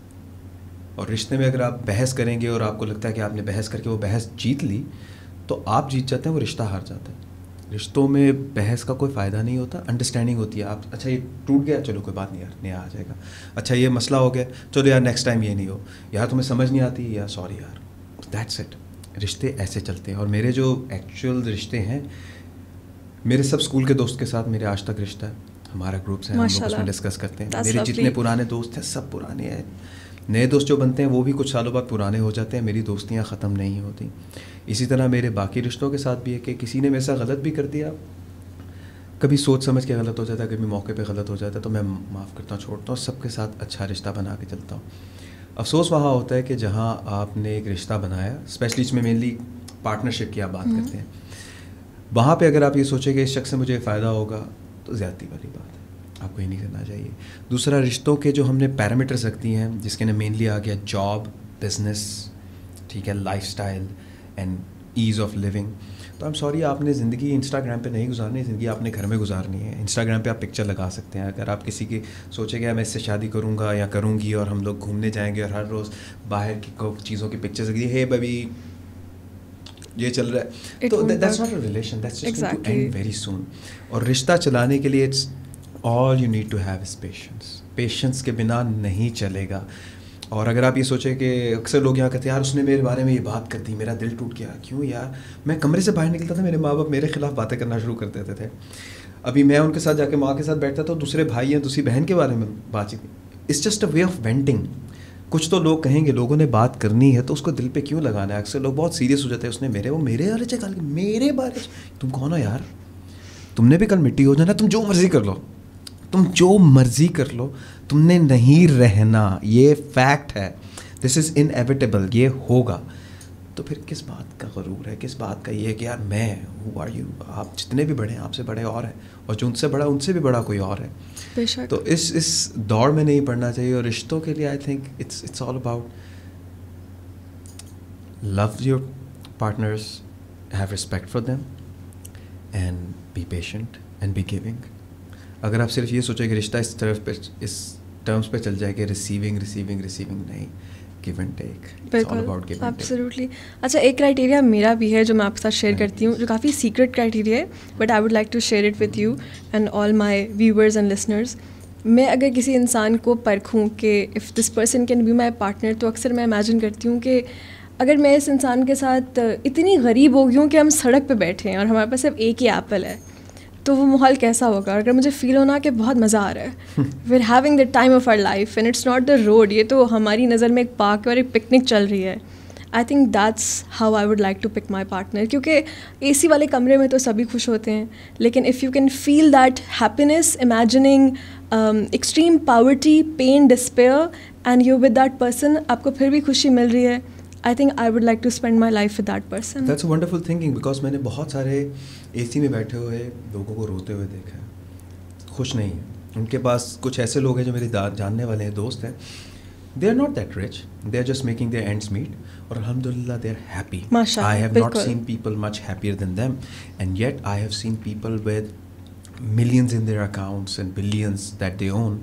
[SPEAKER 2] और रिश्ते में अगर आप बहस करेंगे और आपको लगता है कि आपने बहस करके वो बहस जीत ली, तो आप जीत जाते हैं, वो रिश्ता हार जाता है। रिश्तों में बहस का कोई फ़ायदा नहीं होता, अंडरस्टैंडिंग होती है। आप अच्छा ये टूट गया, चलो कोई बात नहीं यार, नया आ जाएगा। अच्छा ये मसला हो गया, चलो यार नेक्स्ट टाइम ये नहीं हो, यार तुम्हें समझ नहीं आती, यार सॉरी यार, दैट्स इट। रिश्ते ऐसे चलते हैं। और मेरे जो एक्चुअल रिश्ते हैं, मेरे सब स्कूल के दोस्त के साथ मेरे आज तक रिश्ता है, हमारा ग्रुप्स है, हम लोग उसमें डिस्कस करते हैं। मेरे जितने पुराने दोस्त हैं सब पुराने हैं, नए दोस्त जो बनते हैं वो भी कुछ सालों बाद पुराने हो जाते हैं, मेरी दोस्तियाँ ख़त्म नहीं होती। इसी तरह मेरे बाकी रिश्तों के साथ भी है कि किसी ने मेरे साथ गलत भी कर दिया, कभी सोच समझ के गलत हो जाता है, कभी मौके पे गलत हो जाता है, तो मैं माफ़ करता हूँ, छोड़ता हूँ, सबके साथ अच्छा रिश्ता बना के चलता हूँ। अफसोस वहाँ होता है कि जहाँ आपने एक रिश्ता बनाया, स्पेशली इसमें मेनली पार्टनरशिप की आप बात करते हैं, वहाँ पे अगर आप ये सोचें कि इस शख्स से मुझे फ़ायदा होगा, तो ज़्यादती वाली बात है, आपको ये नहीं करना चाहिए। दूसरा, रिश्तों के जो हमने पैरामीटर्स रखती हैं, जिसके ने मेनली आ गया जॉब, बिजनेस, ठीक है, lifestyle and ease of living. तो आई एम सॉरी, आपने ज़िंदगी इंस्टाग्राम पे नहीं गुजारनी, ज़िंदगी आपने घर में गुजारनी है। इंस्टाग्राम पे आप पिक्चर लगा सकते हैं, अगर आप किसी की सोचेंगे मैं इससे शादी करूँगा या करूँगी और हम लोग घूमने जाएंगे और हर रोज़ बाहर की चीज़ों की पिक्चर्स लगी, हे बेबी ये चल रहा है, तो that's not a relation, that's just going to end very soon. और रिश्ता चलाने के लिए it's all you need to have is patience. Patience के बिना नहीं चलेगा. और अगर आप ये सोचें कि अक्सर लोग यहाँ कहते हैं यार उसने मेरे बारे में ये बात कर दी, मेरा दिल टूट गया. क्यों यार, मैं कमरे से बाहर निकलता था, मेरे माँ बाप मेरे खिलाफ बातें करना शुरू कर देते थे. अभी मैं उनके साथ जाके माँ के साथ बैठता था, दूसरे भाई या दूसरी बहन के बारे में बातचीत. It's just a way of venting. कुछ तो लोग कहेंगे, लोगों ने बात करनी है तो उसको दिल पे क्यों लगाना है. अक्सर लोग बहुत सीरियस हो जाते हैं, उसने मेरे बारे में मेरे बारे में. तुम कौन हो यार, तुमने भी कल मिट्टी हो जाना. तुम जो मर्जी कर लो, तुम जो मर्जी कर लो, तुमने नहीं रहना. ये फैक्ट है, दिस इज़ इनएविटेबल, ये होगा. तो फिर किस बात का गरूर है, किस बात का ये है कि यार मैं, हु आर यू. आप जितने भी बड़े हैं आपसे बड़े और हैं, और जो उनसे बड़ा उनसे भी बड़ा कोई और है. तो इस दौड़ में नहीं पड़ना चाहिए. और रिश्तों के लिए I think it's all about love your partners, have respect for them and be patient and be giving. अगर आप सिर्फ ये सोचें कि रिश्ता इस टर्म्स पे चल जाए कि रिसीविंग नहीं, give and take. It's all about give and take.
[SPEAKER 1] Absolutely. अच्छा, एक क्राइटेरिया मेरा भी है जो मैं आपके साथ शेयर करती हूँ, जो काफ़ी सीक्रेट क्राइटेरिया है, but I would like to share it with you and all my viewers and listeners. मैं अगर किसी इंसान को परखूँ कि if this person can be my partner, तो अक्सर मैं इमेजिन करती हूँ कि अगर मैं इस इंसान के साथ इतनी गरीब हो गई हूँ कि हम सड़क पे बैठे हैं और हमारे पास सिर्फ एक ही एप्पल है, तो वो माहौल कैसा होगा. अगर मुझे फ़ील होना कि बहुत मज़ा आ रहा है, we are having the time of our life and it's not the road, ये तो हमारी नज़र में एक पार्क और एक पिकनिक चल रही है. I think that's how I would like to pick my partner. क्योंकि एसी वाले कमरे में तो सभी खुश होते हैं, लेकिन if you can feel that happiness, imagining extreme poverty, pain, despair, and you with that person, आपको फिर भी खुशी मिल रही है, I think I would like to spend my life with that person.
[SPEAKER 2] That's a wonderful thinking. Because मैंने बहुत सारे एसी में बैठे हुए लोगों को रोते हुए देखा है, खुश नहीं है. उनके पास कुछ ऐसे लोग हैं जो मेरे जानने वाले हैं, दोस्त हैं, they are not that rich, they are just making their ends meet, और alhamdulillah they are happy. I have not seen people much happier than them, and yet I have seen people with millions in their accounts and billions that they own,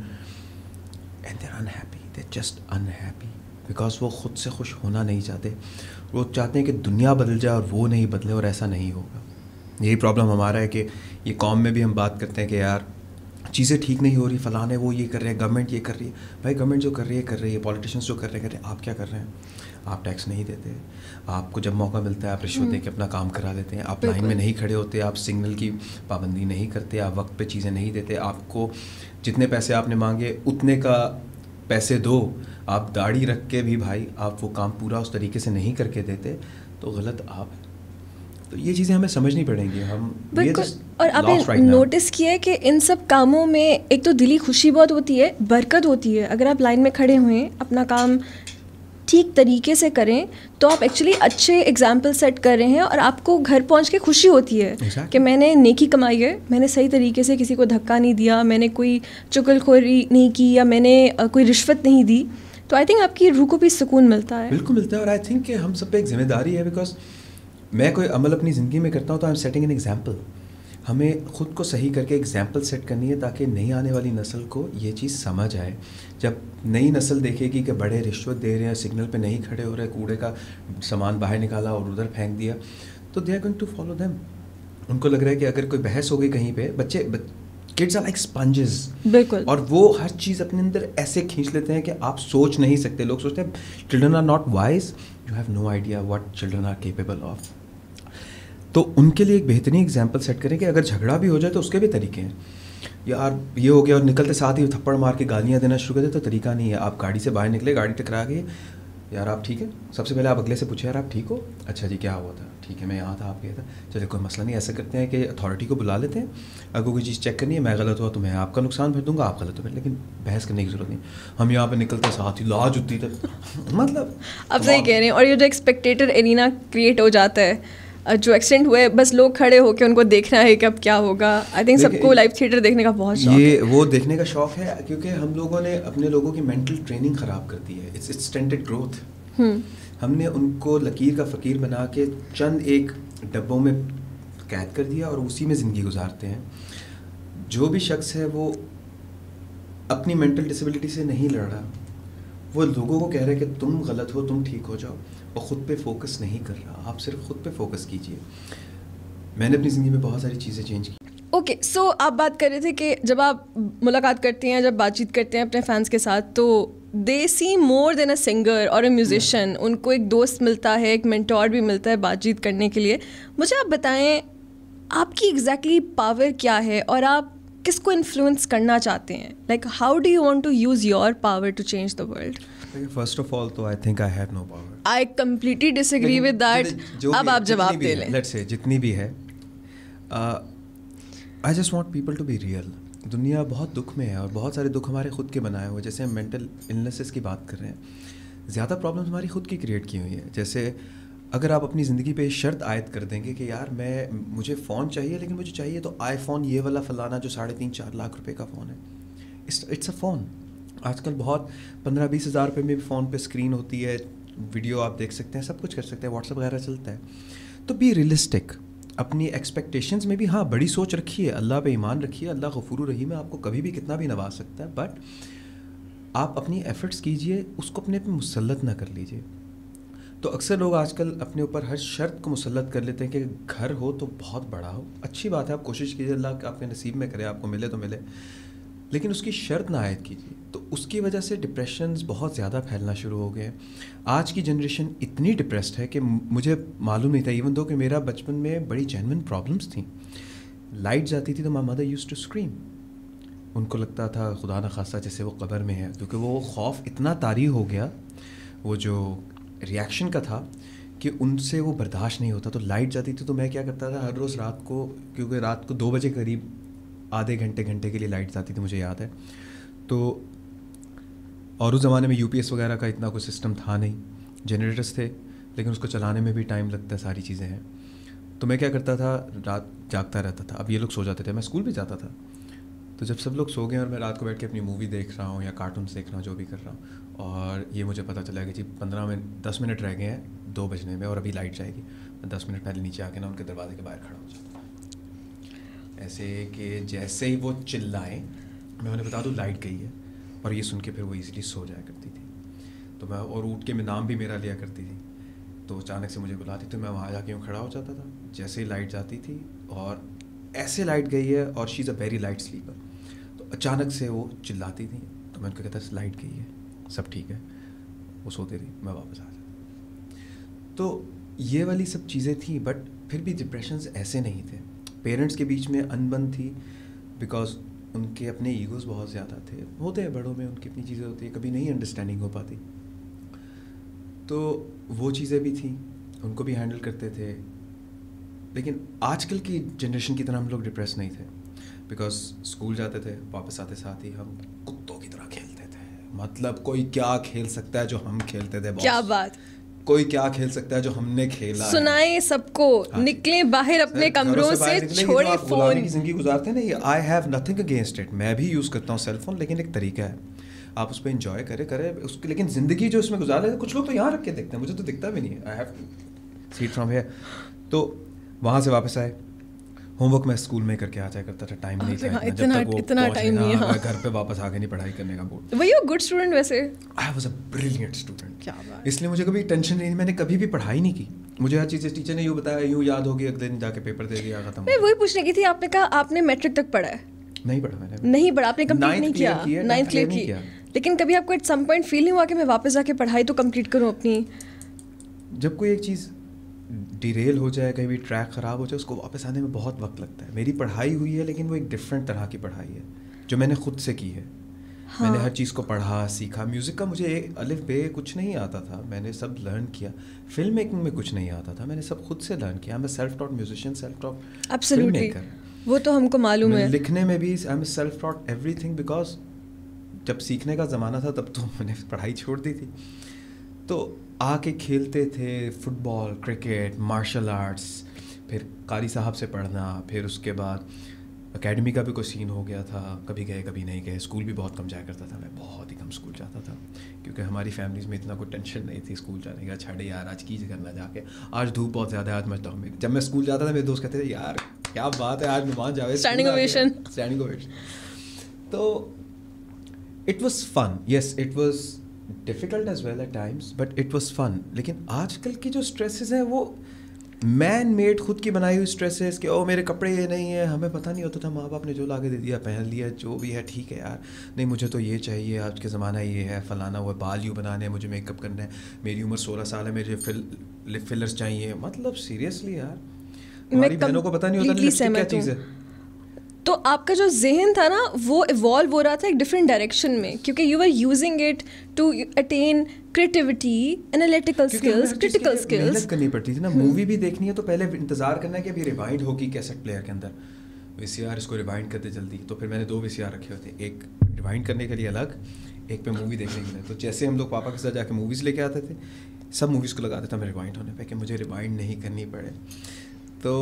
[SPEAKER 2] and they're unhappy. They're just unhappy because वो खुद से खुश होना नहीं चाहते. वो चाहते हैं कि दुनिया बदल जाए और वो नहीं बदले, और ऐसा नहीं होगा. यही प्रॉब्लम हमारा है कि ये कौम में भी हम बात करते हैं कि यार चीज़ें ठीक नहीं हो रही, फलाने वो ये कर रहे हैं, गवर्नमेंट ये कर रही है. भाई गवर्नमेंट जो कर रही है, पॉलिटिशियंस जो कर रहे हैं, आप क्या कर रहे हैं? आप टैक्स नहीं देते, आपको जब मौका मिलता है आप रिश्वत दे के अपना काम करा लेते हैं, आप लाइन में नहीं खड़े होते, आप सिग्नल की पाबंदी नहीं करते, आप वक्त पे चीज़ें नहीं देते, आपको जितने पैसे आपने मांगे उतने का पैसे दो, आप दाढ़ी रख के भी भाई आप वो काम पूरा उस तरीके से नहीं करके देते, तो गलत आप. तो ये चीज़ें हमें समझनी पड़ेंगी. हम
[SPEAKER 1] और आपने नोटिस किया है कि इन सब कामों में एक तो दिली खुशी बहुत होती है, बरकत होती है. अगर आप लाइन में खड़े हुए अपना काम ठीक तरीके से करें तो आप एक्चुअली अच्छे एग्जाम्पल सेट कर रहे हैं, और आपको घर पहुंच के खुशी होती है कि मैंने नेकी कमाई है, मैंने सही तरीके से किसी को धक्का नहीं दिया, मैंने कोई चुगलखोरी नहीं की, या मैंने कोई रिश्वत नहीं दी. तो आई थिंक आपकी रूह को भी सुकून मिलता है.
[SPEAKER 2] बिल्कुल मिलता है. और आई थिंक कि हम सब पे एक जिम्मेदारी है, बिकॉज मैं कोई अमल अपनी ज़िंदगी में करता हूँ तो I am setting an example. हमें ख़ुद को सही करके एग्जाम्पल सेट करनी है ताकि नई आने वाली नस्ल को ये चीज़ समझ आए. जब नई नस्ल देखेगी कि बड़े रिश्वत दे रहे हैं, सिग्नल पे नहीं खड़े हो रहे, कूड़े का सामान बाहर निकाला और उधर फेंक दिया, तो they are going to follow them. उनको लग रहा है कि अगर कोई बहस हो गई कहीं पे, किड्स आर लाइक स्पंजेस.
[SPEAKER 1] बिल्कुल.
[SPEAKER 2] और वो हर चीज़ अपने अंदर ऐसे खींच लेते हैं कि आप सोच नहीं सकते. लोग सोचते हैं children are not wise, you have no idea what children are capable of. तो उनके लिए एक बेहतरीन एग्जाम्पल सेट करें कि अगर झगड़ा भी हो जाए तो उसके भी तरीके हैं. यार ये हो गया और निकलते साथ ही थप्पड़ मार के गालियाँ देना शुरू कर दे, तो तरीका नहीं है. आप गाड़ी से बाहर निकले, गाड़ी टकरा गई, यार आप ठीक है, सबसे पहले आप अगले से पूछे यार आप ठीक हो, अच्छा जी क्या हुआ था, ठीक है मैं यहाँ था, आप गया था, चलिए कोई मसला नहीं. ऐसा करते हैं कि अथॉरिटी को बुला लेते हैं, अगर कोई चीज़ चेक करनी है, मैं गलत हुआ तो मैं आपका नुकसान भर दूंगा, आप गलत हो, लेकिन बहस करने की ज़रूरत नहीं. हम यहाँ पे निकलते साथ ही लाज उठती तक मतलब
[SPEAKER 1] आप सही कह रहे हैं. और ये जो एक्सपेक्टेटर एरिना क्रिएट हो जाता है, जो एक्सीडेंट हुए, बस लोग खड़े होकर उनको देखना है कि अब क्या होगा. आई थिंक सबको लाइव थिएटर देखने का बहुत शौक है.
[SPEAKER 2] वो देखने का शौक है क्योंकि हम लोगों ने अपने लोगों की मेंटल ट्रेनिंग ख़राब कर दी है. It's stunted growth. हमने उनको लकीर का फ़कीर बना के चंद एक डब्बों में कैद कर दिया और उसी में ज़िंदगी गुजारते हैं. जो भी शख्स है वो अपनी मेंटल डिसेबिलिटी से नहीं लड़ रहा, वो लोगों को कह रहे हैं कि तुम गलत हो, तुम ठीक हो जाओ, और ख़ुद पे फोकस नहीं कर रहा। आप सिर्फ खुद पे फोकस कीजिए। मैंने अपनी ज़िंदगी में बहुत सारी चीज़ें चेंज की।
[SPEAKER 1] ओके, सो आप बात कर रहे थे कि जब आप मुलाकात करते हैं, जब बातचीत करते हैं अपने फैंस के साथ, तो दे सी मोर देन अ सिंगर और अ म्यूजिशियन। उनको एक दोस्त मिलता है, एक मेंटोर भी मिलता है बातचीत करने के लिए। मुझे आप बताएं आपकी एग्जैक्टली पावर क्या है और आप किसको इन्फ्लुएंस करना चाहते हैं? Like how do you want to use your power to change the world?
[SPEAKER 2] First of all तो I think I have no power.
[SPEAKER 1] I completely disagree with that. अब आप जवाब दे लें।
[SPEAKER 2] लेट्स से जितनी भी है, I just want people to be real. दुनिया बहुत दुख में है और बहुत सारे दुख हमारे खुद के बनाए हुए। जैसे हम मेंटल इलनेसेस की बात कर रहे हैं, ज़्यादा प्रॉब्लम्स हमारी खुद की क्रिएट की हुई है। जैसे अगर आप अपनी ज़िंदगी पे शर्त आयद कर देंगे कि यार मुझे फ़ोन चाहिए, लेकिन मुझे चाहिए तो आईफोन ये वाला फ़लाना जो 3.5-4 लाख रुपए का फ़ोन है। It's a phone. आजकल बहुत 15-20 हज़ार रुपये में भी फ़ोन पे स्क्रीन होती है, वीडियो आप देख सकते हैं, सब कुछ कर सकते हैं, व्हाट्सएप वगैरह चलता है। तो बी रियलिस्टिक। अपनी एक्सपेक्टेशंस में भी हाँ बड़ी सोच रखिए, अल्लाह पे ईमान रखिए। अल्लाह गफूर रहीम है, आपको कभी भी कितना भी नवाज सकता है, बट आप अपनी एफ़र्ट्स कीजिए, उसको अपने पे मुसल्लत ना कर लीजिए। तो अक्सर लोग आजकल अपने ऊपर हर शर्त को मुसल्लत कर लेते हैं कि घर हो तो बहुत बड़ा हो। अच्छी बात है, आप कोशिश कीजिए, अल्लाह आपके नसीब में करे, आपको मिले तो मिले, लेकिन उसकी शर्त ना आयद कीजिए। तो उसकी वजह से डिप्रेशंस बहुत ज़्यादा फैलना शुरू हो गए। आज की जनरेशन इतनी डिप्रेस्ड है कि मुझे मालूम नहीं था, इवन दो कि मेरा बचपन में बड़ी जेन्युइन प्रॉब्लम्स थी। लाइट जाती थी तो my mother used to scream. उनको लगता था खुदा न खास्ता जैसे वो कब्र में है, क्योंकि वो खौफ इतना तारी हो गया, वो जो रिएक्शन का था, कि उनसे वो बर्दाश्त नहीं होता। तो लाइट जाती थी तो मैं क्या करता था, हर रोज़ रात को, क्योंकि रात को 2 बजे करीब आधे घंटे के लिए लाइट जाती थी, मुझे याद है। तो और उस ज़माने में यूपीएस वगैरह का इतना कोई सिस्टम था नहीं, जनरेटर्स थे, लेकिन उसको चलाने में भी टाइम लगता है, सारी चीज़ें हैं। तो मैं क्या करता था, रात जागता रहता था। अब ये लोग सो जाते थे, मैं स्कूल भी जाता था। तो जब सब लोग सो गए और मैं रात को बैठ के अपनी मूवी देख रहा हूँ या कार्टून्स देख रहा हूँ, जो भी कर रहा हूँ, और ये मुझे पता चला कि जी 10 मिनट रह गए हैं 2 बजने में और अभी लाइट जाएगी, मैं 10 मिनट पहले नीचे आके ना उनके दरवाजे के बाहर खड़ा हो जाता था, ऐसे कि जैसे ही वो चिल्लाएं मैं उन्हें बता दूँ लाइट गई है, और ये सुन के फिर वो ईज़िली सो जाया करती थी। तो मैं और उठ के मैं नाम भी मेरा लिया करती थी, तो अचानक से मुझे बुलाती, तो मैं वहाँ जाके यूँ खड़ा हो जाता था। जैसे ही लाइट जाती थी और ऐसे लाइट गई है, और she is a very light sleeper, तो अचानक से वो चिल्लाती थी, तो मैं उनको कहता था लाइट गई है, सब ठीक है। वो सोते रही, मैं वापस आ जाता। तो ये वाली सब चीज़ें थी, बट फिर भी डिप्रेशंस ऐसे नहीं थे। पेरेंट्स के बीच में अनबन थी, बिकॉज उनके अपने ईगोज़ बहुत ज़्यादा थे। होते हैं बड़ों में, उनकी अपनी चीज़ें होती है, कभी नहीं अंडरस्टैंडिंग हो पाती। तो वो चीज़ें भी थी, उनको भी हैंडल करते थे। लेकिन आजकल की जनरेशन की तरह हम लोग डिप्रेस नहीं थे, बिकॉज स्कूल जाते थे, वापस आते साथ ही हम कुत्तों की तरह खेलते थे। मतलब कोई क्या खेल सकता है जो हम खेलते थे?
[SPEAKER 1] क्या बात!
[SPEAKER 2] कोई क्या खेल सकता है जो हमने खेला?
[SPEAKER 1] सुनाए सबको। हाँ, निकले बाहर अपने कमरों से, छोड़े फोन।
[SPEAKER 2] की जिंदगी गुजारते नहीं। I have nothing against it, मैं भी यूज़ करता हूँ सेल फोन, लेकिन एक तरीका है, आप उस पर इंजॉय करे उसकी, लेकिन ज़िंदगी जो उसमें गुजार रहे, कुछ लोग तो यहाँ रख के देखते हैं, मुझे तो दिखता भी नहीं है। I have see it from here. तो वहाँ से वापस आए, होमवर्क मैं स्कूल में करके आ जाया करता था, टाइम नहीं था
[SPEAKER 1] इतना टाइम नहीं है।
[SPEAKER 2] घर पे वापस आके नहीं पढ़ाई करने का मूड।
[SPEAKER 1] Were you good student? वैसे
[SPEAKER 2] I was a brilliant student.
[SPEAKER 1] क्या बात!
[SPEAKER 2] इसलिए मुझे कभी टेंशन नहीं, मैंने कभी भी पढ़ाई नहीं की। मुझे हर चीज़ टीचर ने यूँ बताया, यूँ याद होगी, अगले दिन जाके पेपर दे दिया, खत्म।
[SPEAKER 1] मैं वही पूछने की थी, आपने कहा आपने मैट्रिक तक पढ़ा है?
[SPEAKER 2] नहीं पढ़ा मैंने।
[SPEAKER 1] नहीं पढ़ा आपने? कंप्लीट नहीं किया? 9th क्लियर किया, लेकिन कभी आपको एट सम पॉइंट फील नहीं हुआ कि मैं वापस जाके पढ़ाई तो कंप्लीट करूँ अपनी?
[SPEAKER 2] जब कोई एक चीज़ डिरेल हो जाए, कहीं भी ट्रैक ख़राब हो जाए, उसको वापस आने में बहुत वक्त लगता है। मेरी पढ़ाई हुई है, लेकिन वो एक डिफरेंट तरह की पढ़ाई है जो मैंने खुद से की है। हाँ। मैंने हर चीज़ को पढ़ा, सीखा। म्यूज़िक का मुझे अलिफ बे कुछ नहीं आता था, मैंने सब लर्न किया। फिल्म मेकिंग में कुछ नहीं आता था, मैंने सब खुद से लर्न किया। I am a self taught musician, self taught film maker.
[SPEAKER 1] वो तो हमको मालूम है।
[SPEAKER 2] लिखने में भी I am self taught everything, because जब सीखने का ज़माना था तब तो मैंने पढ़ाई छोड़ दी थी। तो आके खेलते थे फुटबॉल, क्रिकेट, मार्शल आर्ट्स, फिर कारी साहब से पढ़ना, फिर उसके बाद एकेडमी का भी कोई सीन हो गया था, कभी गए कभी नहीं गए। स्कूल भी बहुत कम जाया करता था मैं, बहुत ही कम स्कूल जाता था, क्योंकि हमारी फैमिलीज़ में इतना कोई टेंशन नहीं थी स्कूल जाने का। छड़े यार, आज कीज करना जाके, आज धूप बहुत ज़्यादा है, आज मचता हूँ। जब मैं स्कूल जाता था मेरे दोस्त कहते थे यार क्या बात है, आज नुमान जावेद
[SPEAKER 1] स्टैंडिंग ओवेशन।
[SPEAKER 2] तो it was fun, yes it was difficult as well at times, but it was fun. लेकिन आजकल की जो स्ट्रेसेस हैं वो मैन मेड, खुद की बनाई हुई स्ट्रेसेस कि ओ मेरे कपड़े ये नहीं है. हमें पता नहीं होता था, माँ बाप ने जो ला के दे दिया पहन लिया, जो भी है ठीक है यार. नहीं मुझे तो ये चाहिए, आज के ज़माना ये है, फलाना वो बाल यूँ बनाने हैं, मुझे मेकअप करना है, मेरी उम्र 16 साल है, मेरे लिप फिलर्स चाहिए. मतलब सीरियसली यार, हमारी बहनों को पता नहीं होता लिपस्टिक क्या चीज़ है.
[SPEAKER 1] तो आपका जो जहन था ना वो इवॉल्व हो रहा था एक डिफरेंट डायरेक्शन में, क्योंकि you are using it to attain creativity, analytical skills, critical skills.
[SPEAKER 2] मेहनत करनी पड़ती थी ना. मूवी भी देखनी है तो पहले इंतज़ार करना है कि अभी रिवाइंड होगी कैसेट प्लेयर के अंदर, वीसीआर इसको रिवाइंड करते जल्दी. तो फिर मैंने 2 वीसीआर रखे होते, एक रिवाइंड करने के लिए अलग, एक पे मूवी देखने के लिए. तो जैसे हम लोग पापा के साथ जाके मूवीज़ लेके आते थे, सब मूवीज़ को लगा देता मैं रिवाइंड होने पे कि मुझे रिवाइंड नहीं करनी पड़े. तो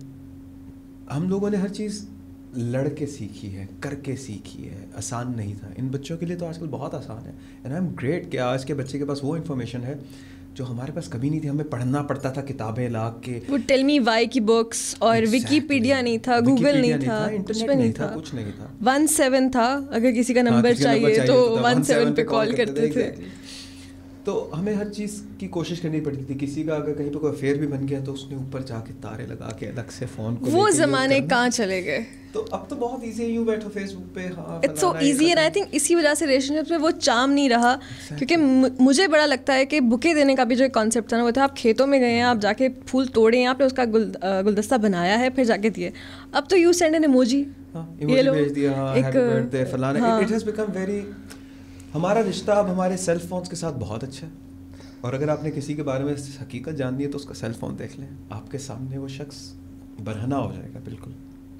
[SPEAKER 2] हम लोगों ने हर चीज़ लड़के सीखी है, करके सीखी है. आसान नहीं था. इन बच्चों के लिए तो आजकल बहुत आसान है. एंड आई एम ग्रेट कि आज के बच्चे के पास वो इन्फॉर्मेशन है जो हमारे पास कभी नहीं थी. हमें पढ़ना पड़ता था किताबें ला के,
[SPEAKER 1] वो टेल मी वाई की बुक्स, और विकीपीडिया नहीं था, गूगल नहीं था,
[SPEAKER 2] इंटरनेट नहीं था, कुछ नहीं था.
[SPEAKER 1] 17 था, अगर किसी का नंबर चाहिए तो 17 पे कॉल करते थे.
[SPEAKER 2] तो हमें हर चीज़ की कोशिश करनी पड़ती थी. किसी का अगर कहीं पे कोई अफेयर भी बन गया तो उसने ऊपर जाके तारे लगा के अलग से फ़ोन को,
[SPEAKER 1] वो ज़माने कहाँ चले गए.
[SPEAKER 2] तो अब तो बहुत इजी है, यूँ बैठो फेसबुक पे, हाँ
[SPEAKER 1] it's so easy. And I think इसी वजह से रिलेशनशिप में वो चार्म नहीं रहा. क्योंकि मुझे बड़ा लगता है कि बुके देने का भी जो कॉन्सेप्ट था ना, वो था आप खेतों में गए हैं, आप जाके फूल तोड़े हैं, आपने उसका गुलदस्ता बनाया है, फिर जाके दिए. अब तो यू सेंड एन इमोजी,
[SPEAKER 2] ये लो भेज दिया, हाँ हैप्पी बर्थडे फलाना. इट हैज़ बिकम वेरी, हमारा रिश्ता अब हमारे सेल फोन्स के साथ बहुत अच्छा है. और अगर आपने किसी के बारे में हकीकत जाननी है तो उसका सेल फोन देख लें, आपके सामने वो शख्स बरहना हो जाएगा. बिल्कुल,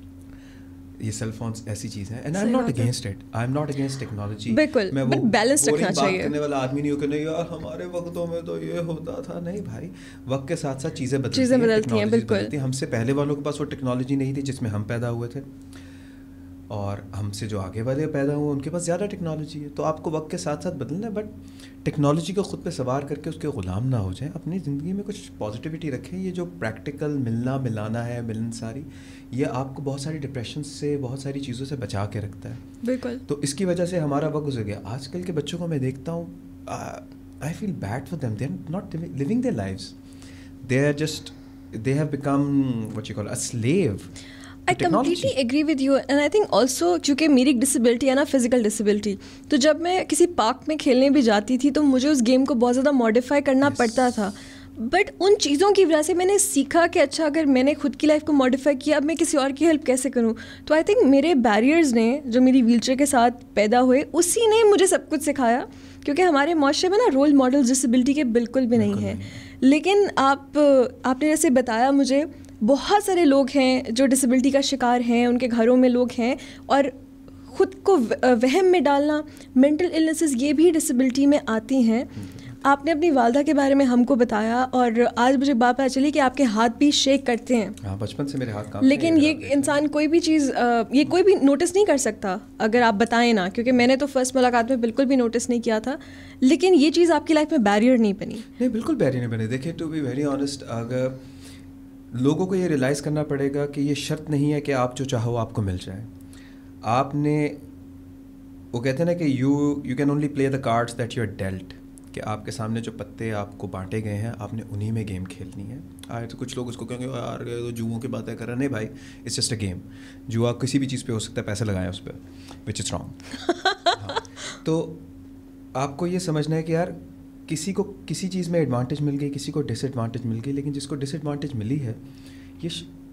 [SPEAKER 2] ये सेल फोन्स ऐसी चीज़ है. And I am not against it, I am not against technology.
[SPEAKER 1] बिल्कुल, मैं वो बैलेंस रखना चाहिए.
[SPEAKER 2] करने वाला आदमी नहीं हो कि नहीं यार हमारे वक्तों में तो ये होता था. नहीं भाई, वक्त के साथ साथ चीज़ें बदलती हैं. बिल्कुल, हमसे पहले वालों के पास वो टेक्नोलॉजी नहीं थी जिसमें हम पैदा हुए थे, और हमसे जो आगे वाले पैदा हुए उनके पास ज़्यादा टेक्नोलॉजी है. तो आपको वक्त के साथ साथ बदलना है, बट टेक्नोलॉजी को ख़ुद पे सवार करके उसके ग़ुलाम ना हो जाए. अपनी ज़िंदगी में कुछ पॉजिटिविटी रखें. ये जो प्रैक्टिकल मिलना मिलाना है, मिलनसारी, ये आपको बहुत सारी डिप्रेशन से, बहुत सारी चीज़ों से बचा के रखता है.
[SPEAKER 1] बिल्कुल.
[SPEAKER 2] तो इसकी वजह से हमारा वक्त गुजर गया. आजकल के बच्चों को मैं देखता हूँ, I feel bad for them. They are not living their lives. They are just, they have become what you call a slave.
[SPEAKER 1] I completely agree with you, and I think also क्योंकि मेरी एक डिसेबिलिटी है ना, फिजिकल डिसेबिलिटी, तो जब मैं किसी पार्क में खेलने भी जाती थी तो मुझे उस गेम को बहुत ज़्यादा मॉडिफाई करना पड़ता था. बट उन चीज़ों की वजह से मैंने सीखा कि अच्छा, अगर मैंने खुद की लाइफ को मॉडिफाई किया, अब मैं किसी और की हेल्प कैसे करूँ. तो आई थिंक मेरे बैरियर्स ने, जो मेरी व्हीलचेयर के साथ पैदा हुए, उसी ने मुझे सब कुछ सिखाया. क्योंकि हमारे माशरे में ना रोल मॉडल्स डिसेबिलिटी के बिल्कुल भी नहीं है. लेकिन आपने जैसे बताया मुझे, बहुत सारे लोग हैं जो डिसेबिलिटी का शिकार हैं, उनके घरों में लोग हैं, और ख़ुद को वहम में डालना, मेंटल इलनेसेस, ये भी डिसेबिलिटी में आती हैं. आपने अपनी वालदा के बारे में हमको बताया, और आज मुझे बात पता चली कि आपके हाथ भी शेक करते हैं.
[SPEAKER 2] हाँ, बचपन से मेरे हाथ काम.
[SPEAKER 1] लेकिन ये इंसान कोई भी चीज़, ये कोई भी नोटिस नहीं कर सकता अगर आप बताएं ना, क्योंकि मैंने तो फर्स्ट मुलाकात में बिल्कुल भी नोटिस नहीं किया था. लेकिन ये चीज़ आपकी लाइफ में बैरियर नहीं बनी.
[SPEAKER 2] नहीं, बिल्कुल बैरियर नहीं बनी. देखिए, टू बी वेरी ऑनेस्ट, अगर लोगों को ये रियलाइज़ करना पड़ेगा कि ये शर्त नहीं है कि आप जो चाहो आपको मिल जाए. आपने, वो कहते हैं ना कि you can only play the cards that you are dealt, कि आपके सामने जो पत्ते आपको बांटे गए हैं, आपने उन्हीं में गेम खेलनी है. तो कुछ लोग उसको कहेंगे यार तो जुओं की बातें कर रहे हैं. नहीं भाई, इट्स जस्ट अ गेम. जुआ किसी भी चीज़ पे हो सकता है, पैसे लगाएं उस पर, विच इज़ रॉन्ग. तो आपको ये समझना है कि यार किसी को किसी चीज़ में एडवांटेज मिल गई, किसी को डिसएडवांटेज मिल गई, लेकिन जिसको डिसएडवांटेज मिली है, ये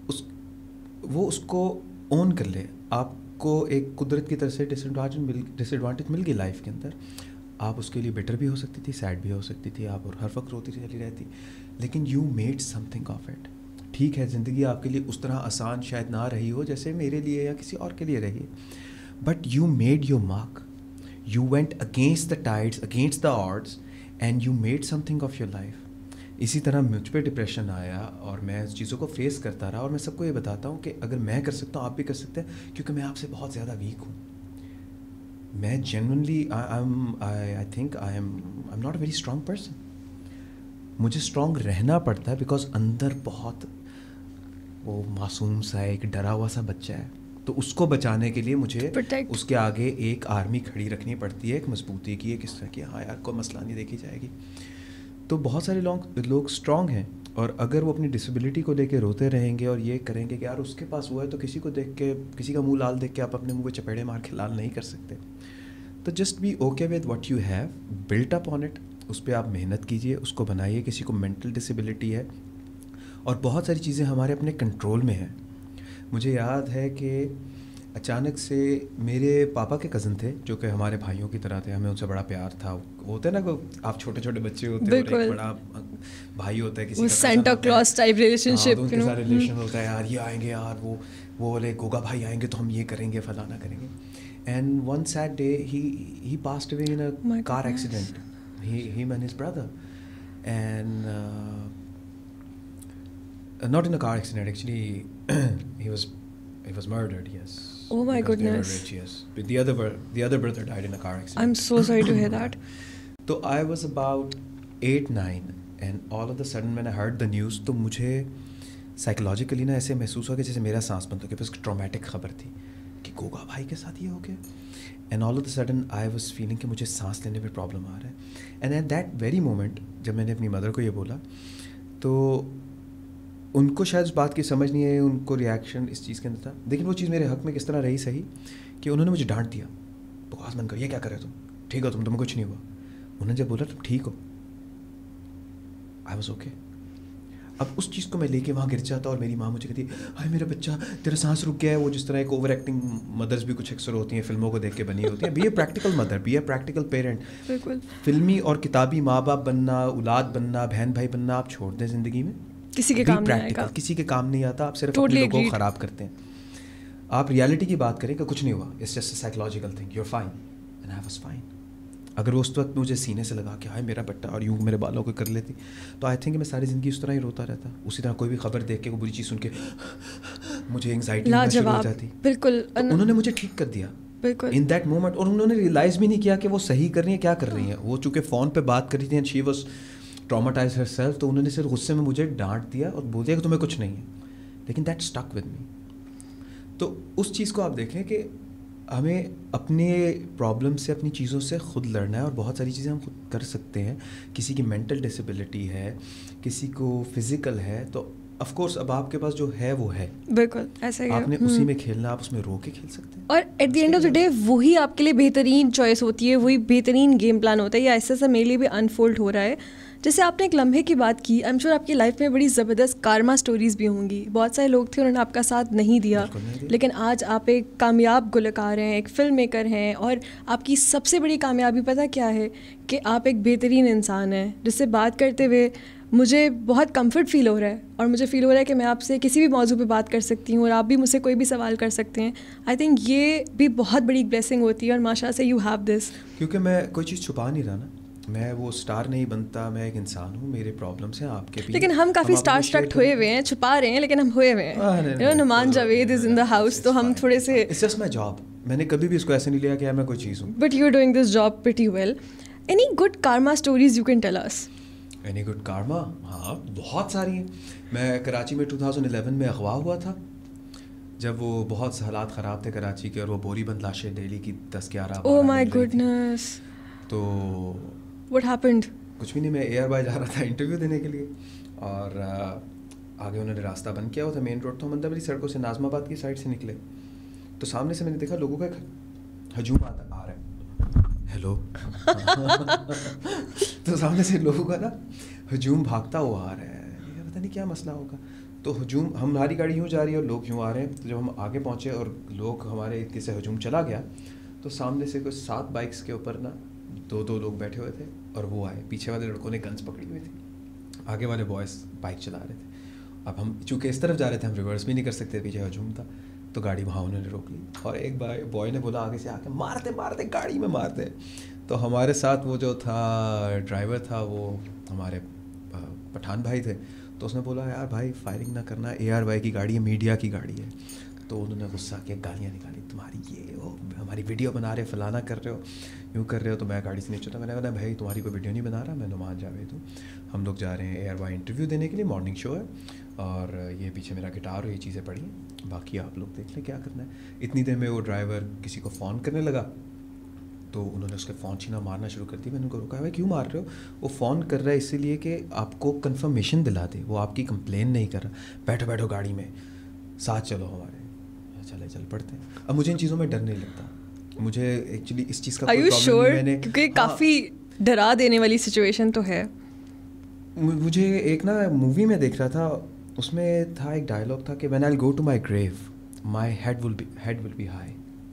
[SPEAKER 2] वो उसको ओन कर ले. आपको एक कुदरत की तरफ से डिसएडवांटेज मिल गई लाइफ के अंदर. आप उसके लिए बेटर भी हो सकती थी, सैड भी हो सकती थी, आप और हर वक्त रोती चली रहती, लेकिन you made something of it. ठीक है, ज़िंदगी आपके लिए उस तरह आसान शायद ना रही हो जैसे मेरे लिए या किसी और के लिए रही है, but you made your mark. You went against the tides, against the odds, and you made something of your life. इसी तरह मुझ पर डिप्रेशन आया और मैं उस चीज़ों को फेस करता रहा, और मैं सबको ये बताता हूँ कि अगर मैं कर सकता हूँ आप भी कर सकते हैं, क्योंकि मैं आपसे बहुत ज़्यादा वीक हूँ. मैं genuinely I think I am not a very strong person. मुझे स्ट्रॉन्ग रहना पड़ता है बिकॉज अंदर बहुत वो मासूम सा एक डरा हुआ सा बच्चा है तो उसको बचाने के लिए मुझे
[SPEAKER 1] Protect.
[SPEAKER 2] उसके आगे एक आर्मी खड़ी रखनी पड़ती है, एक मजबूती की, एक इस तरह की, हाँ यार कोई मसला नहीं, देखी जाएगी। तो बहुत सारे लोग स्ट्रांग हैं, और अगर वो अपनी डिसेबिलिटी को लेके रोते रहेंगे और ये करेंगे कि यार उसके पास वो है, तो किसी को देख के, किसी का मुंह लाल देख के आप अपने मुंह को चपेड़े मार के लाल नहीं कर सकते। तो just be okay with what you have, built up on it, उस पर आप मेहनत कीजिए, उसको बनाइए। किसी को मेंटल डिसेबिलिटी है, और बहुत सारी चीज़ें हमारे अपने कंट्रोल में हैं। मुझे याद है कि अचानक से मेरे पापा के कज़न थे जो कि हमारे भाइयों की तरह थे, हमें उनसे बड़ा प्यार था। वो होता है ना, को आप छोटे छोटे बच्चे होते हैं और एक बड़ा भाई होता है, किसी का
[SPEAKER 1] सेंटा क्लॉज टाइप रिलेशनशिप,
[SPEAKER 2] उनके साथ रिलेशन होता है, यार ये आएंगे यार, वो बोले गोगा भाई आएंगे तो हम ये करेंगे, फलाना करेंगे। And one sad day he passed away in a car accident, him and his brother, and not in a car accident actually. he was murdered, yes.
[SPEAKER 1] Oh my
[SPEAKER 2] Because they were
[SPEAKER 1] goodness.
[SPEAKER 2] rich, yes. But the other brother died in a car accident.
[SPEAKER 1] I'm so sorry to hear that.
[SPEAKER 2] तो I was about 8-9 and all of a sudden when I heard the news, तो मुझे साइकोलॉजिकली ना ऐसे महसूस हुआ कि जैसे मेरा सांस बंद हो गया। बस ट्रॉमेटिक खबर थी कि गोगा भाई के साथ ये हो गया। And all of the sudden I was feeling कि मुझे सांस लेने में प्रॉब्लम आ रहा है। And at that very moment जब मैंने अपनी मदर को ये बोला, तो उनको शायद उस बात की समझ नहीं आई, उनको रिएक्शन इस चीज़ के अंदर था। लेकिन वो चीज़ मेरे हक़ में किस तरह रही सही कि उन्होंने मुझे डांट दिया, बकवास बंद कर, ये क्या कर रहे हो तुम, ठीक हो तुम्हें कुछ नहीं हुआ। उन्होंने जब बोला तुम ठीक हो, आई वॉज ओके। अब उस चीज़ को मैं लेके वहाँ गिर जाता और मेरी माँ मुझे कहती हाय मेरा बच्चा तेरा सांस रुक गया है। वो जिस तरह एक ओवर एक्टिंग मदर्स भी कुछ अक्सर होती हैं, फिल्मों को देख के बनी होती हैं। Be a practical mother, be a practical parent.
[SPEAKER 1] बिल्कुल।
[SPEAKER 2] फिल्मी और किताबी माँ बाप बनना, औलाद बनना, बहन भाई बनना आप छोड़ दें ज़िंदगी में,
[SPEAKER 1] किसी के काम नहीं आएगा,
[SPEAKER 2] किसी के काम नहीं आता। आप सिर्फ
[SPEAKER 1] totally
[SPEAKER 2] अपने लोगों को ख़राब करते हैं। आप रियलिटी की बात करें कि कुछ नहीं हुआ, it's just a psychological thing, you are fine and I was fine. अगर वो उस वक्त मुझे सीने से लगा कि हाय मेरा बट्टा और यूँ मेरे बालों को कर लेती, तो आई थिंक मैं सारी ज़िंदगी उस तरह ही रोता रहता। उसी तरह कोई भी खबर देख के, कोई बुरी चीज़ सुन के मुझे एंग्जाइटी शुरू हो जाती।
[SPEAKER 1] बिल्कुल।
[SPEAKER 2] तो उन्होंने मुझे ठीक कर दिया
[SPEAKER 1] बिल्कुल
[SPEAKER 2] इन दैट मोमेंट, और उन्होंने रियलाइज़ भी नहीं किया कि वो सही कर रही हैं, क्या कर रही हैं। वो चूँकि फ़ोन पे बात कर रही थी and she was traumatise herself, तो उन्होंने सिर्फ गुस्से में मुझे डांट दिया और बोल दिया कि तुम्हें कुछ नहीं है। लेकिन दैट स्टक विद मी। तो उस चीज़ को आप देखें कि हमें अपने प्रॉब्लम से, अपनी चीज़ों से ख़ुद लड़ना है, और बहुत सारी चीज़ें हम खुद कर सकते हैं। किसी की मेंटल डिसेबिलिटी है, किसी को फिज़िकल है, तो ऑफ कोर्स अब आपके पास जो है वो है,
[SPEAKER 1] बिल्कुल ऐसा ही
[SPEAKER 2] आपने उसी में खेलना, आप उसमें रो के खेल सकते हैं।
[SPEAKER 1] और at the end of the day वही आपके लिए बेहतरीन चॉइस होती है, वही बेहतरीन गेम प्लान होता है। या ऐसा सा मेरे लिए भी अनफोल्ड हो रहा है। जैसे आपने एक लम्हे की बात की, आई एम श्योर आपकी लाइफ में बड़ी ज़बरदस्त कारमा स्टोरीज़ भी होंगी। बहुत सारे लोग थे उन्होंने आपका साथ नहीं दिया, लेकिन आज आप एक कामयाब गुलकार हैं, एक फ़िल्म मेकर हैं, और आपकी सबसे बड़ी कामयाबी पता क्या है कि आप एक बेहतरीन इंसान हैं, जिससे बात करते हुए मुझे बहुत कंफर्ट फील हो रहा है। और मुझे फ़ील हो रहा है कि मैं आपसे किसी भी मौजू पे बात कर सकती हूँ और आप भी मुझसे कोई भी सवाल कर सकते हैं। आई थिंक ये भी बहुत बड़ी ब्लेसिंग होती है, और माशा से यू हैव दिस।
[SPEAKER 2] क्योंकि मैं कोई चीज़ छुपा नहीं रहा ना, मैं वो स्टार नहीं बनता, मैं एक इंसान हूँ, मेरे प्रॉब्लम्स हैं आपके भी।
[SPEAKER 1] लेकिन हम काफ़ी स्टार स्ट्रक्ट हुए हुए हैं, छुपा रहे हैं, लेकिन हम हुए हुए हैं। Numan Javed is in the house, तो हम थोड़े से,
[SPEAKER 2] इट्स जस्ट माय जॉब। मैंने कभी भी इसको ऐसे नहीं लिया कि मैं कोई चीज़ हूँ।
[SPEAKER 1] But you are doing this job pretty well. Any good karma stories you can tell us?
[SPEAKER 2] Any good karma? हाँ, बहुत सारी हैं। मैं कराची में 2011 में अगवा हुआ था, जब वो बहुत हालात ख़राब थे कराची के, और वो बोरीबंद लाशें डेली की 10-11।
[SPEAKER 1] Oh my goodness.
[SPEAKER 2] तो
[SPEAKER 1] व्हाट हैपेंड?
[SPEAKER 2] कुछ भी नहीं, मैं एयर बाय जा रहा था इंटरव्यू देने के लिए, और आगे उन्होंने रास्ता बंद किया हुआ था, मेन रोड, तो हम अंदर वाली सड़कों से नाज़माबाद की साइड से निकले, तो सामने से मैंने देखा लोगों का हजूम आ रहा है। हेलो तो सामने से लोगों का ना हजूम भागता हुआ आ रहा है, ये पता नहीं क्या मसला होगा। तो हजूम, हमारी गाड़ी यूँ जा रही है और लोग यूँ आ रहे हैं। तो जब हम आगे पहुँचे और लोग हमारे इतने से हजूम चला गया, तो सामने से कुछ 7 बाइक्स के ऊपर ना 2-2 लोग बैठे हुए थे, और वो आए। पीछे वाले लड़कों ने गन्स पकड़ी हुई थी, आगे वाले बॉयज़ बाइक चला रहे थे। अब हम चूँकि इस तरफ जा रहे थे, हम रिवर्स भी नहीं कर सकते, पीछे हजूम था, तो गाड़ी वहाँ उन्होंने रोक ली, और एक बॉय ने बोला आगे से आके मारते मारते गाड़ी में मारते। तो हमारे साथ वो जो था ड्राइवर था, वो हमारे पठान भाई थे, तो उसने बोला यार भाई फायरिंग ना करना, ARY की गाड़ी है, मीडिया की गाड़ी है। तो उन्होंने गुस्सा किया, गालियाँ निकाली, तुम्हारी ये वो, हमारी वीडियो बना रहे हो, फलाना कर रहे हो, यूँ कर रहे हो। तो मैं गाड़ी से नीचे उतरा, मैंने कहा भाई तुम्हारी कोई वीडियो नहीं बना रहा, मैं नुमान जावेद हूँ, हम लोग जा रहे हैं एयरवाई इंटरव्यू देने के लिए, मॉर्निंग शो है, और ये पीछे मेरा गिटार और ये चीज़ें पड़ी हैं, बाकी आप लोग देख लें क्या करना है। इतनी देर में वो ड्राइवर किसी को फ़ोन करने लगा, तो उन्होंने उसके फ़ोन छीना, मारना शुरू कर दी। मैंने उनको रुका, भाई क्यों मार रहे हो? वो फ़ोन कर रहा है इसीलिए कि आपको कंफर्मेशन दिला दे, वो आपकी कंप्लेन नहीं कर रहा। बैठो बैठो गाड़ी में, साथ चलो हमारे, चल पड़ते हैं। अब मुझे इन चीज़ों में डर नहीं लगता, मुझे एक्चुअली इस चीज़ का कोई प्रॉब्लम नहीं। मैंने
[SPEAKER 1] क्योंकि काफ़ी डरा देने वाली सिचुएशन तो है।
[SPEAKER 2] मुझे एक ना मूवी में देख रहा था, उसमें था एक डायलॉग था कि when I will go to my grave my head will be high.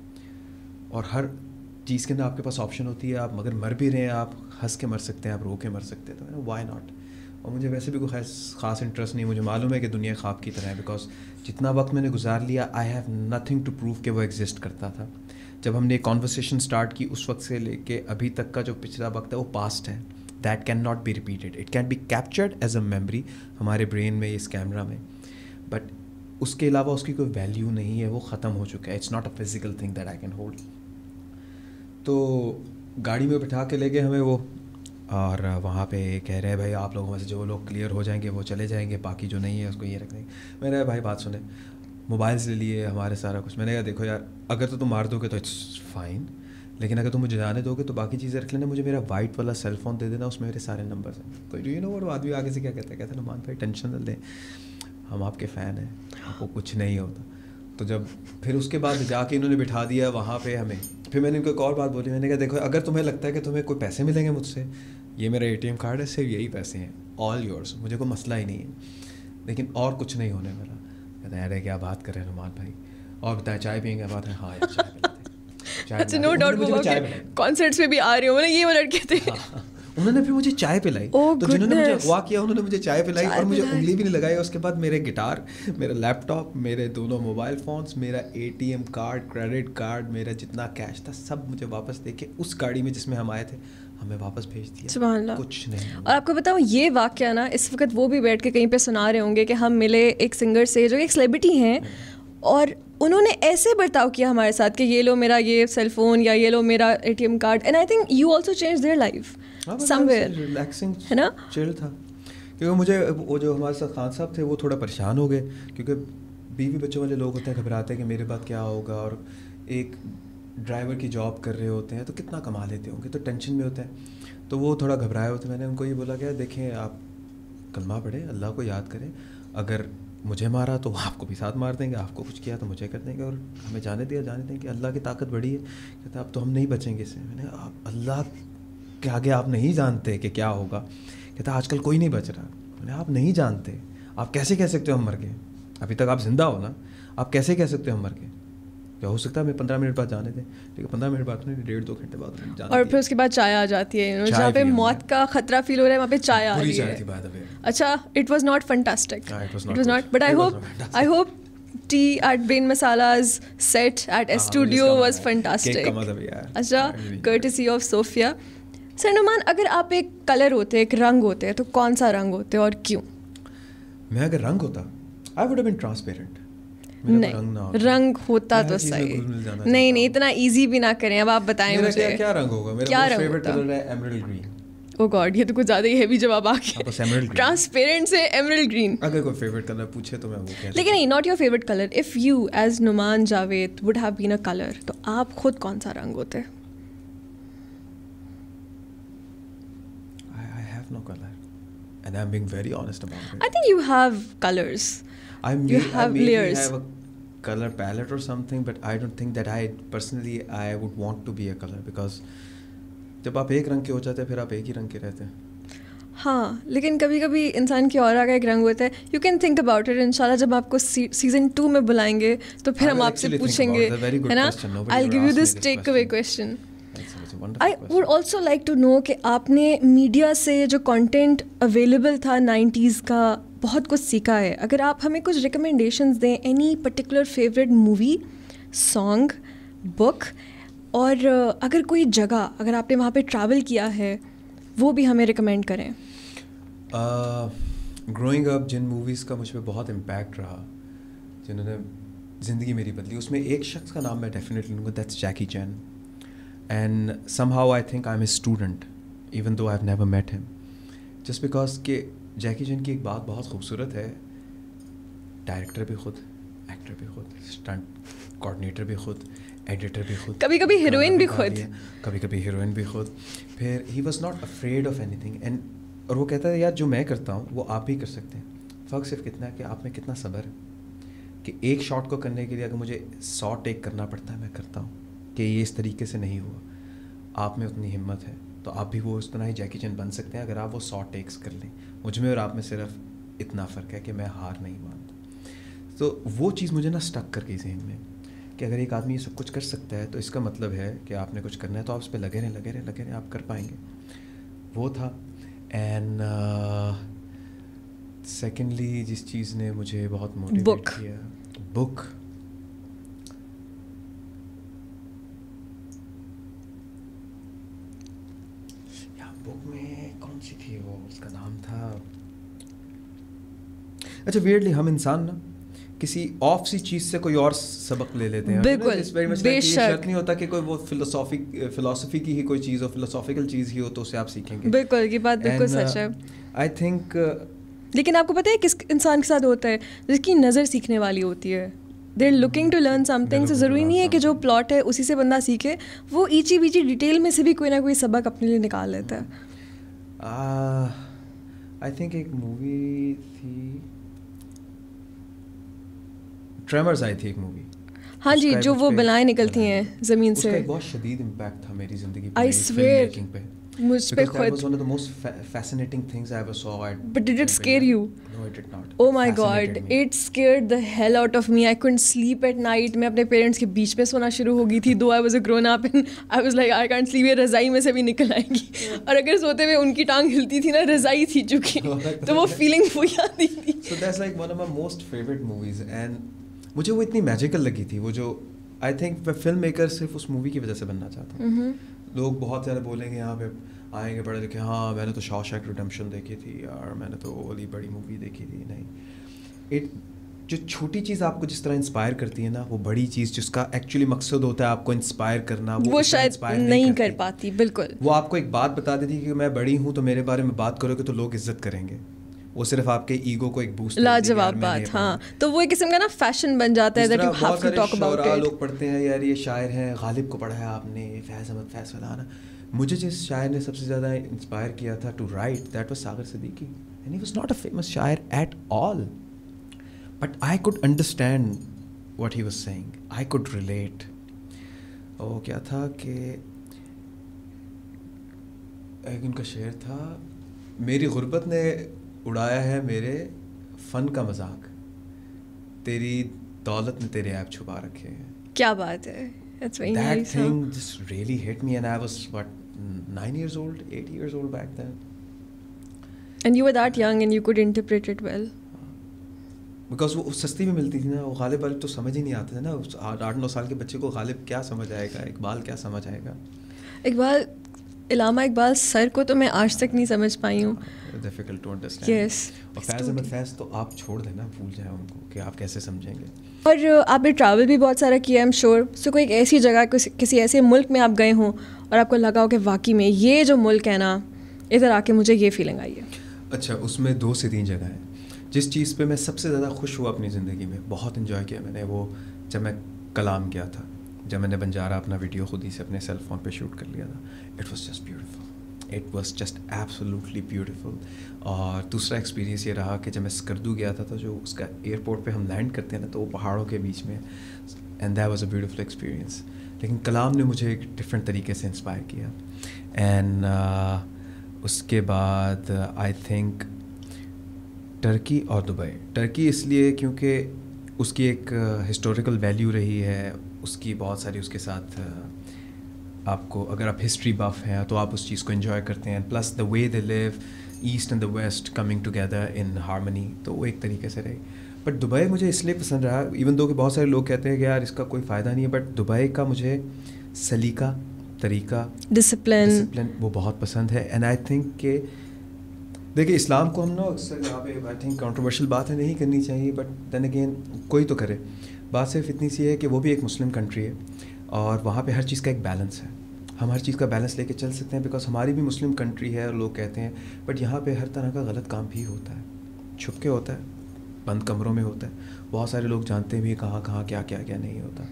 [SPEAKER 2] और हर चीज़ के अंदर आपके पास ऑप्शन होती है, आप मगर मर भी रहे हैं, आप हंस के मर सकते हैं, आप रो के मर सकते हैं, तो मैंने वाई नॉट। और मुझे वैसे भी कोई ख़ास इंटरेस्ट नहीं, मुझे मालूम है कि दुनिया ख्वाब की तरह है, बिकॉज जितना वक्त मैंने गुजार लिया, I have nothing to prove कि वो एग्जिस्ट करता था। जब हमने कॉन्वर्सेशन स्टार्ट की उस वक्त से लेके अभी तक का जो पिछला वक्त है वो पास्ट है, that can not be repeated, it can be captured as a memory हमारे ब्रेन में, इस कैमरा में, बट उसके अलावा उसकी कोई वैल्यू नहीं है, वो ख़त्म हो चुका है, it's not a physical thing that I can hold. तो गाड़ी में बिठा के ले गए हमें वो, और वहाँ पे कह रहे हैं भाई आप लोगों में से जो लोग क्लियर हो जाएंगे वो चले जाएंगे, बाकी जो नहीं है उसको ये रख देंगे। मैंने कहा भाई बात सुने, मोबाइल्स ले लिए हमारे, सारा कुछ। मैंने कहा देखो यार, अगर तो तुम मार दोगे तो इट्स फाइन, लेकिन अगर तुम मुझे जाने दोगे तो बाकी चीज़ें रख लेना, मुझे मेरा वाइट वाला सेल फ़ोन दे देना, उसमें मेरे सारे नंबर्स हैं। तो यू नो वो आदमी आगे से क्या कहते हैं नुमान भाई टेंशन न लें, हम आपके फ़ैन हैं, आपको कुछ नहीं होता। तो जब फिर उसके बाद जाके इन्होंने बिठा दिया वहाँ पे हमें, फिर मैंने इनको एक और बात बोली, मैंने कहा देखो अगर तुम्हें लगता है कि तुम्हें कोई पैसे मिलेंगे मुझसे, ये मेरा ATM कार्ड है, सिर्फ यही पैसे हैं, ऑल योर्स, मुझे कोई मसला ही नहीं है, लेकिन और कुछ नहीं होने वाला। कहते हैं अरे क्या बात कर रहे हैं नुमान भाई, और बताए चाय पियेंगे? बात है, हाँ यार चाय पिलाते।
[SPEAKER 1] अच्छा नो डाउट वो कॉन्सर्ट्स में भी आ रहे हो ना ये वो लड़के थे।
[SPEAKER 2] उन्होंने फिर मुझे चाय पिलाई, तो जिन्होंने मुझे अगवा किया उन्होंने मुझे चाय पिलाई, और मुझे उंगली भी नहीं लगाई। उसके बाद मेरे गिटार, मेरा लैपटॉप, मेरे दोनों मोबाइल फ़ोन्स, मेरा ATM कार्ड, क्रेडिट कार्ड, मेरा जितना कैश था सब मुझे वापस देके उस गाड़ी में जिसमें हम आए थे हमें वापस भेज दिया।
[SPEAKER 1] सुभान अल्लाह।
[SPEAKER 2] कुछ नहीं।
[SPEAKER 1] और आपको बताऊँ ये वाक़या ना इस वक्त वो भी बैठ के कहीं पे सुना रहे होंगे कि हम मिले एक सिंगर से जो एक सेलिब्रिटी हैं, और उन्होंने ऐसे बर्ताव किया हमारे साथ कि ये लो मेरा ये सेल फ़ोन, या ये लो मेरा ATM card, and I think you also change their life somewhere,
[SPEAKER 2] relaxing
[SPEAKER 1] है ना,
[SPEAKER 2] चिल था। क्योंकि मुझे वो जो हमारे साथ खान साहब थे वो थोड़ा परेशान हो गए, क्योंकि बीवी बच्चों वाले लोग होते हैं, घबराते हैं कि मेरे बाद क्या होगा, और एक ड्राइवर की जॉब कर रहे होते हैं तो कितना कमा लेते होंगे, तो टेंशन में होते हैं, तो वो थोड़ा घबराए होते। मैंने उनको ये बोला कि देखें आप कलमा पढ़े, अल्लाह को याद करें, अगर मुझे मारा तो आपको भी साथ मार देंगे, आपको कुछ किया तो मुझे कर देंगे, और हमें जाने देंगे, अल्लाह की ताकत बड़ी है। कहते अब तो हम नहीं बचेंगे इससे। मैंने आप अल्लाह के आगे आप नहीं जानते कि क्या होगा। कहता आजकल कोई नहीं बच रहा। मैंने आप नहीं जानते, आप कैसे कह सकते हो हम मर गए, अभी तक आप जिंदा हो ना, आप कैसे कह सकते हो हम मर गए? क्या हो सकता है हमें 15 मिनट बाद जाने दें, लेकिन 15 मिनट बाद नहीं, 1.5-2 घंटे बाद जाने।
[SPEAKER 1] और फिर उसके बाद चाय आ जाती है, जहाँ पे मौत का खतरा फील हो रहा है वहाँ पे चाय आ रही है। अच्छा, it was not fantastic, it was not, but I hope tea at Brain Masala's set at S-Studio was fantastic. अच्छा, courtesy of Sophia. Sir Numan, अगर आप एक कलर होते, एक रंग होते, तो कौन सा रंग होते और क्यों?
[SPEAKER 2] मैं अगर रंग होता, I would have been transparent.
[SPEAKER 1] नहीं, रंग होता तो सही। नहीं, इतना इजी भी ना करें, अब आप बताएं मुझे।
[SPEAKER 2] क्या रंग होगा? मेरा फेवरेट कलर है एमरल्ड ग्रीन।
[SPEAKER 1] ओह गॉड, ये तो कुछ ज़्यादा ही हैवी जवाब आ गया। ट्रांसपेरेंट से एमरल्ड ग्रीन।
[SPEAKER 2] अगर कोई फेवरेट कलर पूछे तो मैं वो कह,
[SPEAKER 1] लेकिन नहीं, not your favourite colour. If you as Numan Javed would have been a colour, तो आप खुद कौन सा रंग होते?
[SPEAKER 2] I have no color, and I'm being very honest about it.
[SPEAKER 1] I think you have colors. You have layers.
[SPEAKER 2] I have a color palette or something, but I don't think that I would want to be a color, because जब आप एक रंग के हो जाते हैं फिर आप एक ही रंग के रहते हैं।
[SPEAKER 1] हाँ, लेकिन कभी कभी इंसान की ऑरा का एक रंग होता है। You can think about it. इंशाल्लाह जब आपको सीजन 2 में बुलाएंगे तो फिर हम आपसे पूछेंगे, है ना। I give you this take away question. I would also like to know कि आपने मीडिया से जो कंटेंट अवेलेबल था 90s का बहुत कुछ सीखा है। अगर आप हमें कुछ रिकमेंडेशंस दें, any particular favourite movie, song, book, और अगर कोई जगह, अगर आपने वहाँ पे ट्रैवल किया है, वो भी हमें रिकमेंड करें।
[SPEAKER 2] ग्रोइंग अप जिन मूवीज़ का मुझ पर बहुत इम्पैक्ट रहा, जिन्होंने ज़िंदगी मेरी बदली, उसमें एक शख्स का नाम मैं डेफिनेटली लूँगा, that's Jackie Chan. And somehow I think I am a student even though I have never met him, just because कि जैकी चैन की एक बात बहुत खूबसूरत है, डायरेक्टर भी खुद, एक्टर भी खुद, स्टंट कोऑर्डिनेटर भी खुद, एडिटर भी खुद,
[SPEAKER 1] कभी कभी हीरोइन भी खुद,
[SPEAKER 2] कभी कभी हीरोइन भी खुद. फिर he was not afraid of anything. And और वो कहता है यार जो मैं करता हूँ वो आप भी कर सकते हैं. फ़र्क सिर्फ कितना है कि आप में कितना सब्र है, कि एक शॉट को करने के लिए अगर मुझे 100 टेक करना पड़ता है मैं करता हूँ, कि ये इस तरीके से नहीं हुआ. आप में उतनी हिम्मत है तो आप भी वो उस तरह ही जैकी चैन बन सकते हैं अगर आप वो 100 टेक्स कर लें. मुझ में और आप में सिर्फ इतना फ़र्क है कि मैं हार नहीं मानता. तो वो चीज़ मुझे ना स्टक कर गई ज़हन में कि अगर एक आदमी ये सब कुछ कर सकता है तो इसका मतलब है कि आपने कुछ करना है तो आप उस पर लगे रहें, आप कर पाएंगे. वो था. एंड सेकेंडली जिस चीज़ ने मुझे बहुत मोटिवेट किया, बुक. बुक में कौन सी थी वो, उसका नाम था, अच्छा वियर्डली हम इंसान ना किसी ऑफ सी चीज़ से कोई और सबक ले लेते हैं.
[SPEAKER 1] बिल्कुल, बेशक
[SPEAKER 2] नहीं होता कि कोई वो फिलोसॉफी की ही कोई चीज़ हो, फिलोसॉफिकल चीज़ ही हो तो उसे आप सीखेंगे.
[SPEAKER 1] बिल्कुल, ये बात बिल्कुल सच है.
[SPEAKER 2] आई थिंक
[SPEAKER 1] लेकिन आपको पता है किस इंसान के साथ होता है जिसकी नज़र सीखने वाली होती है, they are looking to learn something. तो ज़रूरी नहीं है कि जो प्लॉट है उसी से बंदा सीखे, वो ईची बीची डिटेल में से भी कोई ना कोई सबक अपने लिए निकाल लेता है.
[SPEAKER 2] आई थिंक एक मूवी थी, ट्रेमर्स आई थी एक मूवी.
[SPEAKER 1] हाँ जी, जो वो बलाएं निकलती हैं ज़मीन से.
[SPEAKER 2] उसका एक बहुत शदीद इम्पैक्ट था मेरी ज़िंदगी पे,
[SPEAKER 1] आई स्वेयर मुझ पे खुद.
[SPEAKER 2] That was one of the most fascinating things I ever saw.
[SPEAKER 1] But did it scare you?
[SPEAKER 2] No, it did not.
[SPEAKER 1] Oh my God, it scared the hell out of me. I couldn't sleep at night. मैं अपने पेरेंट्स के बीच में सोना शुरू हो गई थी. Though I was a grown up and I was like I can't sleep. ये रज़ाई में से भी निकल आएंगी. और अगर सोते हुए उनकी टांग हिलती थी ना, रज़ाई थी चुकी, तो वो फीलिंग वो याद आती थी.
[SPEAKER 2] So that's like one of my most favorite movies. And मुझे वो इतनी मैजिकल लगी थी. वो जो आई थिंक मैं फिल्म मेकर सिर्फ उस मूवी की वजह से बनना चाहता हूँ. लोग बहुत ज़्यादा बोलेंगे यहाँ पे आएंगे पढ़े लिखे, हाँ मैंने तो शॉशैंक रिडेम्पशन देखी थी यार, मैंने तो वाली बड़ी मूवी देखी थी. नहीं, जो छोटी चीज़ आपको जिस तरह इंस्पायर करती है ना, वो बड़ी चीज़ जिसका एक्चुअली मकसद होता है आपको इंस्पायर करना,
[SPEAKER 1] वो शायद नहीं कर पाती. बिल्कुल,
[SPEAKER 2] वो आपको एक बात बता देती है कि मैं बड़ी हूँ तो मेरे बारे में बात करोगे तो लोग इज्जत करेंगे. वो सिर्फ आपके ईगो को एक बूस्ट.
[SPEAKER 1] लाजवाब बात. हाँ, तो वो एक किस्म का ना फैशन बन जाता है that you have to talk about it.
[SPEAKER 2] लोग पढ़ते हैं यार ये शायर हैं, गालिब को पढ़ा है आपने, फैज़ अहमद फैज़ फलाना. मुझे जिस शायर ने सबसे ज़्यादा इंस्पायर किया था to write, that was Sagar Siddiqui. And he was not a famous शायर at all, but I could understand what he was saying, I could relate. वो क्या था कि एक उनका शेर था, मेरी गुर्बत ने उड़ाया है मेरे फ़न का मजाक, तेरी दौलत ने तेरे ऐप छुपा रखे हैं.
[SPEAKER 1] क्या बात है. That's very
[SPEAKER 2] that
[SPEAKER 1] nice.
[SPEAKER 2] thing just really hit me, and I was what 9 years old, 8 years old back then.
[SPEAKER 1] And you were that young and you could interpret it well.
[SPEAKER 2] Because वो सस्ती में मिलती थी ना, वो गालिब वालिब तो समझ ही नहीं आते थे ना. 8-9 साल के बच्चे को गालिब क्या समझ आएगा, इकबाल क्या समझ आएगा.
[SPEAKER 1] इकबाल, इलामा इकबाल सर को तो मैं आज तक नहीं समझ पाई हूँ.
[SPEAKER 2] Difficult to understand.
[SPEAKER 1] Yes.
[SPEAKER 2] और फैज़ अहमद फैज़ तो आप छोड़ देना, भूल जाए उनको कि आप कैसे समझेंगे.
[SPEAKER 1] और आपने ट्रैवल भी बहुत सारा किया, आई एम श्योर. सो कोई एक ऐसी जगह, किसी ऐसे मुल्क में आप गए हों और आपको लगा हो कि वाकई में ये जो मुल्क है ना, इधर आके मुझे ये फीलिंग आई है.
[SPEAKER 2] अच्छा, उसमें 2 से 3 जगह हैं. जिस चीज़ पे मैं सबसे ज़्यादा खुश हुआ अपनी ज़िंदगी में, बहुत इन्जॉय किया मैंने, वो जब मैं कलाम गया था, जब मैंने बंजारा अपना वीडियो खुद ही से अपने सेल फ़ोन पे शूट कर लिया था. It was just beautiful, it was just absolutely beautiful. और दूसरा एक्सपीरियंस ये रहा कि जब मैं स्कर्दू गया था तो जो उसका एयरपोर्ट पे हम लैंड करते हैं ना, तो वो पहाड़ों के बीच में, and that was a beautiful experience. लेकिन कलाम ने मुझे एक डिफरेंट तरीके से इंस्पायर किया. एंड उसके बाद आई थिंक टर्की और दुबई. टर्की इसलिए क्योंकि उसकी एक हिस्टोरिकल वैल्यू रही है, उसकी बहुत सारी उसके साथ आपको, अगर आप हिस्ट्री बफ हैं तो आप उस चीज़ को एंजॉय करते हैं. Plus the way they live, east and the west coming together in harmony, तो वो एक तरीके से रही. बट दुबई मुझे इसलिए पसंद रहा, इवन दो कि बहुत सारे लोग कहते हैं कि यार इसका कोई फ़ायदा नहीं है, बट दुबई का मुझे सलीका, तरीका,
[SPEAKER 1] डिसिप्लिन
[SPEAKER 2] वो बहुत पसंद है. एंड आई थिंक कि देखिए इस्लाम को हम ना अक्सर यहाँ पे आई थिंक कंट्रोवर्शियल बात है, नहीं करनी चाहिए, बट देन अगेन कोई तो करे। बात सिर्फ इतनी सी है कि वो भी एक मुस्लिम कंट्री है और वहाँ पे हर चीज़ का एक बैलेंस है। हम हर चीज़ का बैलेंस लेके चल सकते हैं बिकॉज हमारी भी मुस्लिम कंट्री है और लोग कहते हैं, बट यहाँ पे हर तरह का गलत काम भी होता है, छुप के होता है, बंद कमरों में होता है। बहुत सारे लोग जानते भी कहाँ कहाँ क्या क्या क्या नहीं होता।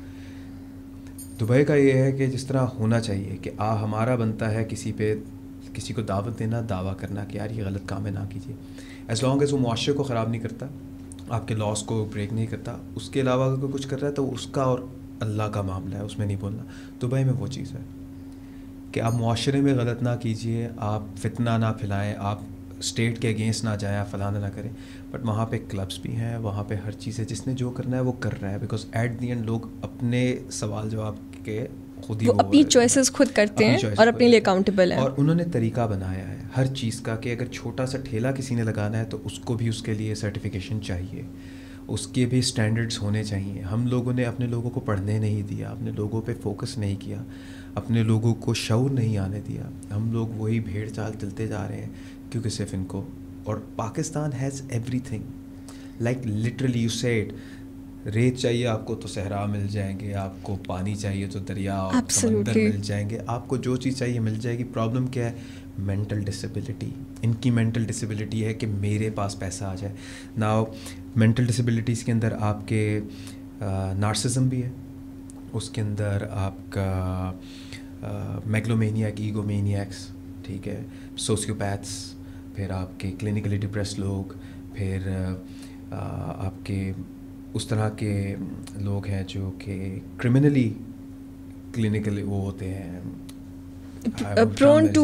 [SPEAKER 2] दुबई का ये है कि जिस तरह होना चाहिए कि हमारा बनता है किसी को दावत देना, दावा करना कि यार ये गलत काम है, ना कीजिए, एज़ लॉन्ग एज़ वो मुआशरे को ख़राब नहीं करता, आपके लॉस को ब्रेक नहीं करता। उसके अलावा अगर कोई कुछ कर रहा है तो उसका और अल्लाह का मामला है, उसमें नहीं बोलना। दुबई में वो चीज़ है कि आप मुआशरे में गलत ना कीजिए, आप फितना ना फैलाएं, आप स्टेट के अगेंस्ट ना जाएं, आप फलाना ना करें। बट वहाँ पे क्लब्स भी हैं, वहाँ पे हर चीज़ है, जिसने जो करना है वो कर रहा है, बिकॉज एट दी एंड लोग अपने सवाल जवाब के खुद ही
[SPEAKER 1] वो अपनी चॉइसेस खुद करते हैं और अपने लिए अकाउंटेबल है।
[SPEAKER 2] और उन्होंने तरीका बनाया है हर चीज़ का कि अगर छोटा सा ठेला किसी ने लगाना है तो उसको भी उसके लिए सर्टिफिकेशन चाहिए, उसके भी स्टैंडर्ड्स होने चाहिए। हम लोगों ने अपने लोगों को पढ़ने नहीं दिया, अपने लोगों पे फोकस नहीं किया, अपने लोगों को शऊर नहीं आने दिया। हम लोग वही भेड़ चाल चलते जा रहे हैं क्योंकि सिर्फ इनको। और Pakistan has everything, like literally you said, रेत चाहिए आपको तो सहरा मिल जाएंगे, आपको पानी चाहिए तो दरिया और समंदर मिल जाएंगे, आपको जो चीज़ चाहिए मिल जाएगी। प्रॉब्लम क्या है? Mental disability. इनकी मेंटल डिसेबिलिटी है कि मेरे पास पैसा आ जाए। नाउ मेंटल डिसेबिलिटीज़ के अंदर आपके नार्सिज्म भी है, उसके अंदर आपका मेगलोमेनियक, ईगोमेनियक्स, ठीक है, सोशियोपैथ्स, फिर आपके क्लिनिकली डिप्रेस लोग, फिर आपके उस तरह के लोग हैं जो कि क्रिमिनली क्लिनिकली वो होते हैं,
[SPEAKER 1] prone to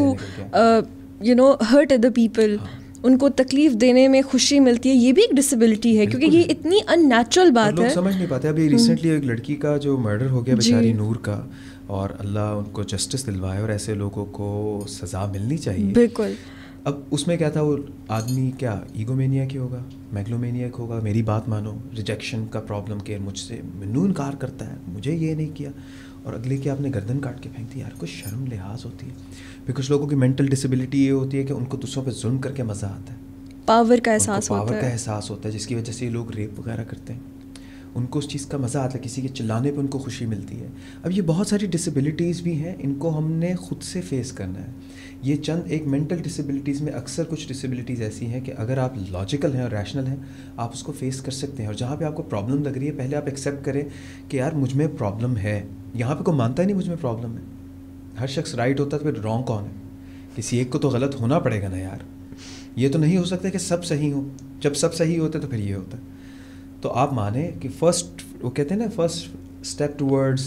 [SPEAKER 1] you know hurt other people, उनको तकलीफ देने में खुशी मिलती है। ये भी एक डिसेबिलिटी है क्योंकि ये इतनी अननेचुरल बात है,
[SPEAKER 2] लोग समझ नहीं पाते। अभी रिसेंटली एक लड़की का जो मर्डर हो गया बेचारी नूर का, और अल्लाह उनको जस्टिस दिलवाए, और ऐसे लोगों को सज़ा मिलनी चाहिए।
[SPEAKER 1] बिल्कुल।
[SPEAKER 2] अब उसमें क्या था, वो आदमी क्या ईगोमेनियक ही होगा, मैग्लोमेनियक होगा, मेरी बात मानो, रिजेक्शन का प्रॉब्लम के मुझसे मैनू इनकार करता है, मुझे ये नहीं किया, और अगले की आपने गर्दन काट के फेंक दी। यार कुछ शर्म लिहाज होती है। बिकॉज लोगों की मेंटल डिसेबिलिटी ये होती है कि उनको दूसरों पे जुल्म करके मज़ा आता है,
[SPEAKER 1] पावर का एहसास होता है,
[SPEAKER 2] पावर का एहसास होता है, जिसकी वजह से ये लोग रेप वगैरह करते हैं। उनको उस चीज़ का मज़ा आता है, किसी के चिल्लाने पे उनको खुशी मिलती है। अब ये बहुत सारी डिसेबिलिटीज़ भी हैं, इनको हमने ख़ुद से फेस करना है। ये चंद एक मेंटल डिसेबिलिटीज़ में अक्सर कुछ डिसेबिलिटीज़ ऐसी हैं कि अगर आप लॉजिकल हैं और रैशनल हैं, आप उसको फेस कर सकते हैं। और जहाँ पे आपको प्रॉब्लम लग रही है, पहले आप एक्सेप्ट करें कि यार मुझ में प्रॉब्लम है। यहाँ पे कोई मानता ही नहीं मुझ में प्रॉब्लम है, हर शख्स राइट होता है, तो फिर रॉन्ग कौन है? किसी एक को तो गलत होना पड़ेगा ना यार। ये तो नहीं हो सकता कि सब सही हो। जब सब सही होते तो फिर ये होता है। तो आप माने कि फर्स्ट, वो कहते हैं ना, first step towards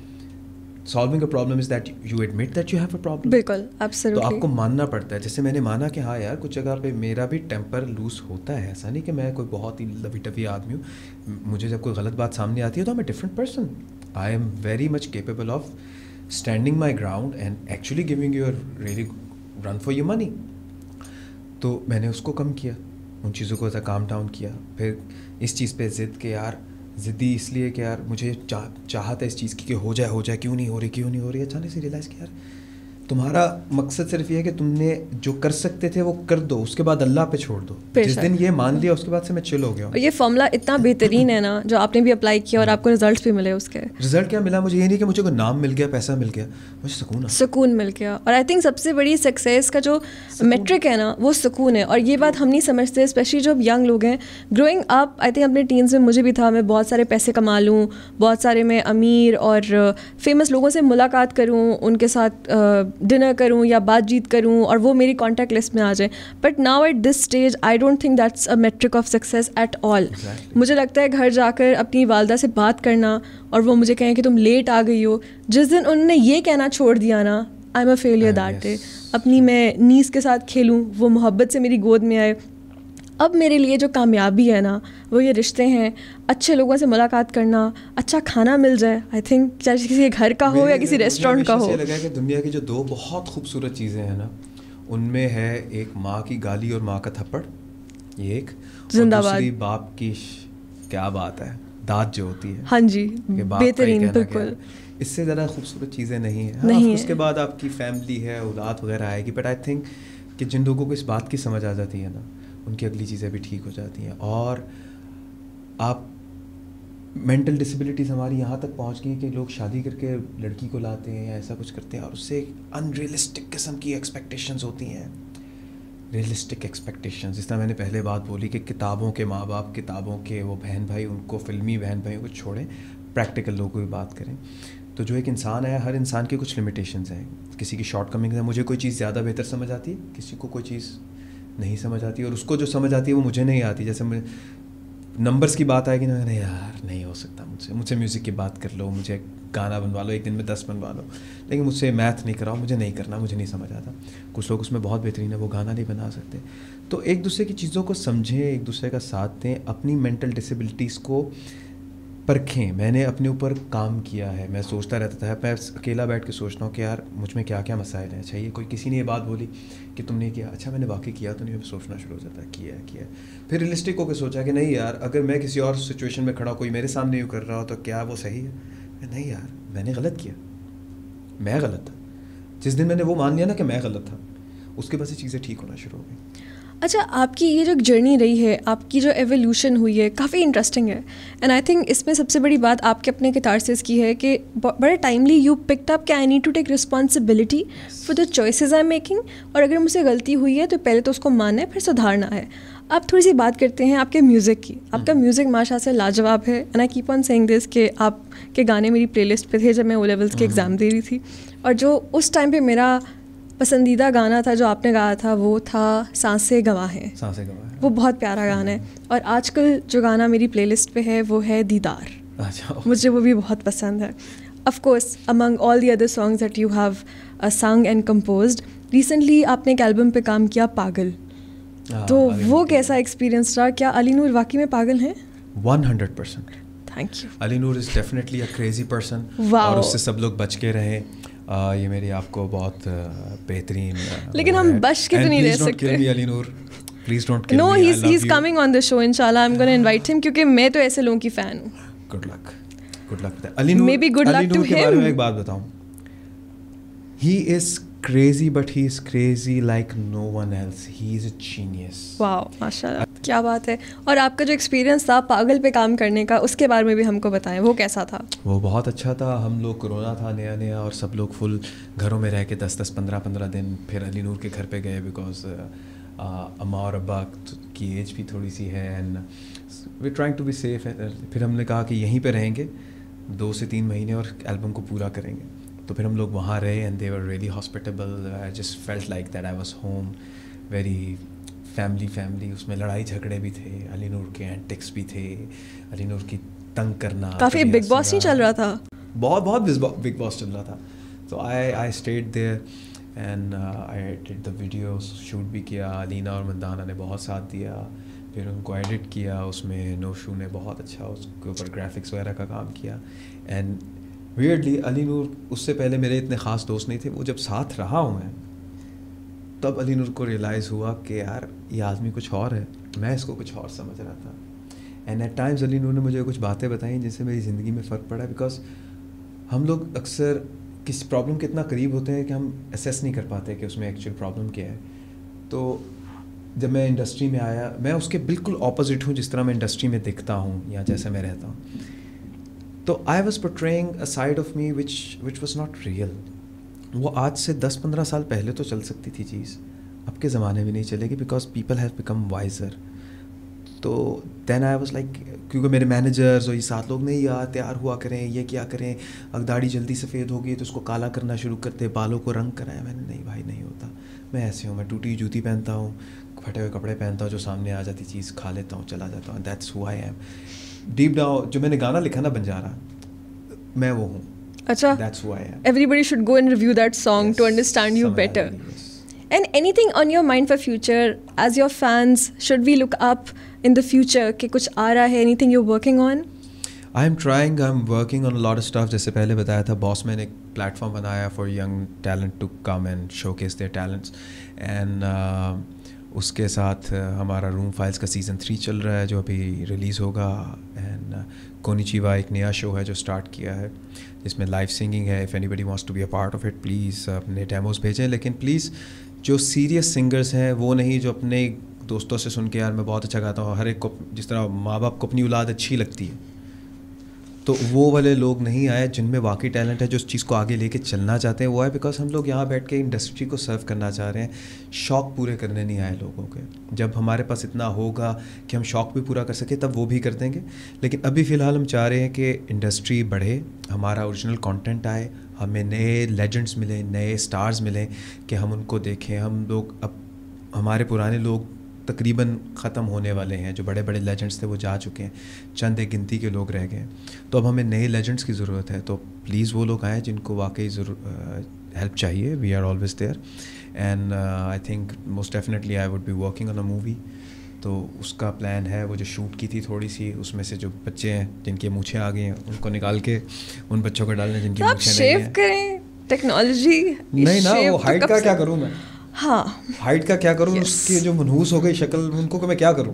[SPEAKER 2] solving a problem is that you admit that you have a problem.
[SPEAKER 1] बिल्कुल, एब्सोल्युटली।
[SPEAKER 2] तो आपको मानना पड़ता है। जैसे मैंने माना कि हाँ यार कुछ जगह पे मेरा भी टेम्पर लूज होता है, ऐसा नहीं कि मैं कोई बहुत ही लवी टवी आदमी हूँ। मुझे जब कोई गलत बात सामने आती है तो I am a different person. I am very much capable of standing my ground and actually giving you really run for your money. तो मैंने उसको कम किया, उन चीज़ों को काम डाउन किया। फिर इस चीज़ पे ज़िद के यार, ज़िद्दी इसलिए कि यार मुझे चाहत है इस चीज़ की कि हो जाए, क्यों नहीं हो रही। अचानक से रियलाइज़ किया यार तुम्हारा मकसद सिर्फ ये है कि तुमने जो कर सकते थे वो कर दो, उसके बाद अल्लाह पे छोड़ दो। जिस दिन ये मान लिया उसके बाद से मैं चिल हो गया हूँ।
[SPEAKER 1] और ये फॉर्मूला इतना बेहतरीन है ना, जो आपने भी अप्लाई किया और आपको रिजल्ट्स भी मिले। उसके
[SPEAKER 2] रिजल्ट क्या मिला मुझे? ये नहीं कि मुझे कोई नाम मिल गया, पैसा मिल गया, मुझे सुकून
[SPEAKER 1] मिल गया। और आई थिंक सबसे बड़ी सक्सेस का जो मेट्रिक है ना, वो सुकून है। और ये बात हम नहीं समझते, स्पेशली जो यंग लोग हैं ग्रोइंग अप। आई थिंक अपने टीन्स में मुझे भी था, मैं बहुत सारे पैसे कमा लूँ, बहुत सारे मैं अमीर और फेमस लोगों से मुलाकात करूँ, उनके साथ डिनर करूँ या बातचीत करूँ और वो मेरी कॉन्टैक्ट लिस्ट में आ जाए। But now at this stage I don't think that's a metric of success at all. मुझे लगता है घर जाकर अपनी वालदा से बात करना और वो मुझे कहें कि तुम लेट आ गई हो, जिस दिन उन्होंने ये कहना छोड़ दिया ना, I am a failure that day. अपनी मैं नीस के साथ खेलूँ, वो मोहब्बत से मेरी गोद में आए। अब मेरे लिए जो कामयाबी है ना, वो ये रिश्ते हैं, अच्छे लोगों से मुलाकात करना, अच्छा खाना मिल जाए। आई थिंक चाहे किसी के घर का हो या किसी रेस्टोरेंट का हो।
[SPEAKER 2] लगा कि दुनिया की जो दो बहुत खूबसूरत चीज़ें हैं ना, उनमें है एक माँ की गाली और माँ का थप्पड़, ये एक,
[SPEAKER 1] जिंदाबाद।
[SPEAKER 2] दूसरी बाप की क्या बात है, दाद जो होती है।
[SPEAKER 1] हाँ जी, बेहतरीन, बिल्कुल।
[SPEAKER 2] इससे ज़्यादा खूबसूरत चीज़ें नहीं है। हाँ, उसके बाद आपकी फैमिली है, औलाद वगैरह आएगी, बट आई थिंक कि जिन लोगों को इस बात की समझ आ जाती है ना, उनकी अगली चीज़ें भी ठीक हो जाती हैं। और आप मेंटल डिसेबिलिटीज़ हमारी यहाँ तक पहुँच गई कि लोग शादी करके लड़की को लाते हैं या ऐसा कुछ करते हैं और उससे अनरियलिस्टिक किस्म की एक्सपेक्टेशंस होती हैं। रियलिस्टिक एक्सपेक्टेशंस, जिस तरह मैंने पहले बात बोली कि किताबों के माँ बाप, किताबों के वो बहन भाई, उनको फिल्मी बहन भाइयों को छोड़ें, प्रैक्टिकल लोगों की बात करें। तो जो एक इंसान है, हर इंसान की कुछ लिमिटेशंस हैं, किसी की शॉर्ट कमिंग्स हैं। मुझे कोई चीज़ ज़्यादा बेहतर समझ आती है, किसी को कोई चीज़ नहीं समझ आती, और उसको जो समझ आती है वो मुझे नहीं आती। जैसे मैं नंबर्स की बात आएगी ना, नहीं यार नहीं हो सकता मुझसे म्यूज़िक की बात कर लो, मुझे गाना बनवा लो, एक दिन में 10 बनवा लो, लेकिन मुझसे मैथ नहीं कराओ, मुझे नहीं करना, मुझे नहीं समझ आता। कुछ लोग उसमें बहुत बेहतरीन है, वो गाना नहीं बना सकते। तो एक दूसरे की चीज़ों को समझें, एक दूसरे का साथ दें, अपनी मेंटल डिसेबिलिटीज़ को परखें। मैंने अपने ऊपर काम किया है। मैं सोचता रहता था, मैं अकेला बैठ के सोचता हूँ कि यार मुझ में क्या क्या मसाइल हैं। अच्छा, ये कोई किसी ने ये बात बोली कि तुमने किया, अच्छा मैंने वाकई किया तो नहीं, सोचना शुरू हो जाता है किया है। फिर रियलिस्टिक होकर सोचा कि नहीं यार, अगर मैं किसी और सिचुएशन में खड़ा, कोई मेरे सामने यूँ कर रहा हो तो क्या वो सही है? नहीं यार, मैंने गलत किया, मैं गलत था। जिस दिन मैंने वो मान लिया ना कि मैं गलत था, उसके बाद से चीज़ें ठीक होना शुरू हो गई।
[SPEAKER 1] अच्छा, आपकी ये जो जर्नी रही है, आपकी जो एवोल्यूशन हुई है, काफ़ी इंटरेस्टिंग है। एंड आई थिंक इसमें सबसे बड़ी बात आपके अपने कैथारसिस की है कि बड़े टाइमली यू पिक्ड अप कि I need to take responsibility for the choices I am making, और अगर मुझसे गलती हुई है तो पहले तो उसको मानना है, फिर सुधारना है। आप थोड़ी सी बात करते हैं आपके म्यूज़िक की। आपका म्यूज़िक माशा से लाजवाब है, and I keep on saying this कि आपके गाने मेरी प्लेलिस्ट पे थे जब मैं ओ लेवल्स के एग्ज़ाम दे रही थी। और जो उस टाइम पे मेरा पसंदीदा गाना था जो आपने गाया था, वो था सांसें गवाह हैं।
[SPEAKER 2] सांसें गवाह हैं,
[SPEAKER 1] वो बहुत प्यारा गाना है। और आजकल जो गाना मेरी प्लेलिस्ट पे है वो है दीदार।
[SPEAKER 2] अच्छा,
[SPEAKER 1] मुझे वो भी बहुत पसंद है। Of course among all the other songs that you have sung and composed, recently आपने एक एल्बम पे काम किया, पागल। तो वो कैसा एक्सपीरियंस रहा? क्या अली नूर वाकई में पागल हैं?
[SPEAKER 2] 100%।
[SPEAKER 1] Thank you.
[SPEAKER 2] Ali Noor is definitely a crazy person,
[SPEAKER 1] Wow.
[SPEAKER 2] और उससे सब लोग बच के रहें। ये मेरी आपको बहुत बेहतरीन,
[SPEAKER 1] लेकिन हम बच के तो नहीं रह सकते।
[SPEAKER 2] Ali Noor, please don't kill
[SPEAKER 1] no,
[SPEAKER 2] me.
[SPEAKER 1] He is coming on the show इंशाल्लाह। I am gonna invite him, क्योंकि मैं तो ऐसे लोगों की फ़ैन हूँ।
[SPEAKER 2] Good luck Ali Noor.
[SPEAKER 1] Maybe good luck to
[SPEAKER 2] के बारे
[SPEAKER 1] him.
[SPEAKER 2] में एक बात बताऊँ, he is crazy but he is crazy like no one else. He is a genius.
[SPEAKER 1] Wow, माशाल्लाह, क्या बात है। और आपका जो एक्सपीरियंस था पागल पे काम करने का, उसके बारे में भी हमको बताएं, वो कैसा था?
[SPEAKER 2] वो बहुत अच्छा था। हम लोग, कोरोना था नया और सब लोग फुल घरों में रह के 10-10, 15-15 दिन फिर अली नूर के घर पे गए, बिकॉज अम्मा और अब्बा की एज भी थोड़ी सी है, and we trying to be safe. फिर हमने कहा कि यहीं पे रहेंगे 2 से 3 महीने और एल्बम को पूरा करेंगे। तो फिर हम लोग वहाँ रहे, and they were really hospitable. I just felt like that I was home, very family. उसमें लड़ाई झगड़े भी थे, अली नूर के एंटिक्स भी थे, अली नूर की तंग करना।
[SPEAKER 1] काफ़ी बिग बॉस नहीं चल रहा था?
[SPEAKER 2] बहुत बिग बॉस चल रहा था। तो I stayed there and I did the video, shoot भी किया। अलीना और मंदाना ने बहुत साथ दिया, फिर उनको एडिट किया। उसमें नोशू ने बहुत अच्छा उसके ऊपर ग्राफिक्स वगैरह का काम किया। एंड वियर्डली अली नूर उससे पहले मेरे इतने ख़ास दोस्त नहीं थे। वो जब साथ रहा हूँ मैं, तब अली नूर को रियलाइज़ हुआ कि यार ये आदमी कुछ और है, मैं इसको कुछ और समझ रहा था। And at times Ali Noor ने मुझे कुछ बातें बताई जिनसे मेरी ज़िंदगी में फ़र्क पड़ा, बिकॉज हम लोग अक्सर किसी प्रॉब्लम के इतना करीब होते हैं कि हम असेस नहीं कर पाते कि उसमें एक्चुअल प्रॉब्लम क्या है। तो जब मैं इंडस्ट्री में आया, मैं उसके बिल्कुल ऑपोजिट हूँ जिस तरह मैं इंडस्ट्री में दिखता हूँ या जैसे मैं रहता हूँ। तो I was portraying a side of me which was not real. वो आज से 10-15 साल पहले तो चल सकती थी चीज़, अब के ज़माने में नहीं चलेगी, because people have become wiser. तो देन आई वाज लाइक, क्योंकि मेरे मैनेजर्स और ये 7 लोग, नहीं यार तैयार हुआ करें, ये क्या करें, अगर दाढ़ी जल्दी सफ़ेद होगी तो उसको काला करना शुरू करते, बालों को रंग कराया। मैंने, नहीं भाई नहीं होता, मैं ऐसे हूँ, मैं टूटी जूती पहनता हूँ, फटे हुए कपड़े पहनता हूँ, जो सामने आ जाती चीज़ खा लेता हूँ, चला जाता हूँ। That's who I am deep down. जो मैंने गाना लिखा ना बंजारा, मैं वो हूँ।
[SPEAKER 1] अच्छा,
[SPEAKER 2] That's who I am.
[SPEAKER 1] Everybody should go and review that song to understand you better.
[SPEAKER 2] Yes.
[SPEAKER 1] And anything on your mind for future, as your fans, should we look up in the future कि कुछ आ रहा है? Anything you're working on?
[SPEAKER 2] I'm working on a lot of stuff. जैसे पहले बताया था, बॉसमैन एक प्लेटफॉर्म बनाया for young talent to come and showcase their talents. And उसके साथ हमारा रूम फाइल्स का सीज़न 3 चल रहा है, जो अभी रिलीज़ होगा। एंड कोनिचिवा एक नया शो है जो स्टार्ट किया है, जिसमें लाइव सिंगिंग है। If anybody wants to be a part of it, please अपने डेमोज भेजें, लेकिन प्लीज़ जो सीरियस सिंगर्स हैं वो नहीं, जो अपने दोस्तों से सुन के यार मैं बहुत अच्छा गाता हूँ, हर एक को जिस तरह माँ बाप को अपनी औलाद अच्छी लगती है, तो वो वाले लोग नहीं आए जिनमें वाकई टैलेंट है, जो उस चीज़ को आगे लेके चलना चाहते हैं। वो है बिकॉज हम लोग यहाँ बैठ के इंडस्ट्री को सर्व करना चाह रहे हैं, शौक़ पूरे करने नहीं आए लोगों के। जब हमारे पास इतना होगा कि हम शौक़ भी पूरा कर सकें तब वो भी कर देंगे, लेकिन अभी फ़िलहाल हम चाह रहे हैं कि इंडस्ट्री बढ़े, हमारा ओरिजिनल कंटेंट आए, हमें नए लेजेंड्स मिलें, नए स्टार्स मिलें कि हम उनको देखें। हम लोग अब हमारे पुराने लोग तकरीबन ख़त्म होने वाले हैं, जो बड़े बड़े लेजेंड्स थे वो जा चुके हैं, चंद एक गिनती के लोग रह गए हैं। तो अब हमें नए लेजेंड्स की ज़रूरत है, तो प्लीज़ वो लोग आएँ जिनको वाकई हेल्प चाहिए। We are always there and I think most definitely I would be working on a movie. तो उसका प्लान है, वो जो शूट की थी थोड़ी सी, उसमें से जो बच्चे हैं जिनकी मूछें आ गई हैं उनको निकाल के उन बच्चों को डालने जिनकी मूछें नहीं हैं।
[SPEAKER 1] करें टेक्नोलॉजी
[SPEAKER 2] नहीं ना, वो हाइट का क्या करूँ मैं?
[SPEAKER 1] हाँ,
[SPEAKER 2] हाइट का क्या करूँ? उसकी जो मनहूस हो गई शक्ल, उनको मैं क्या करूँ?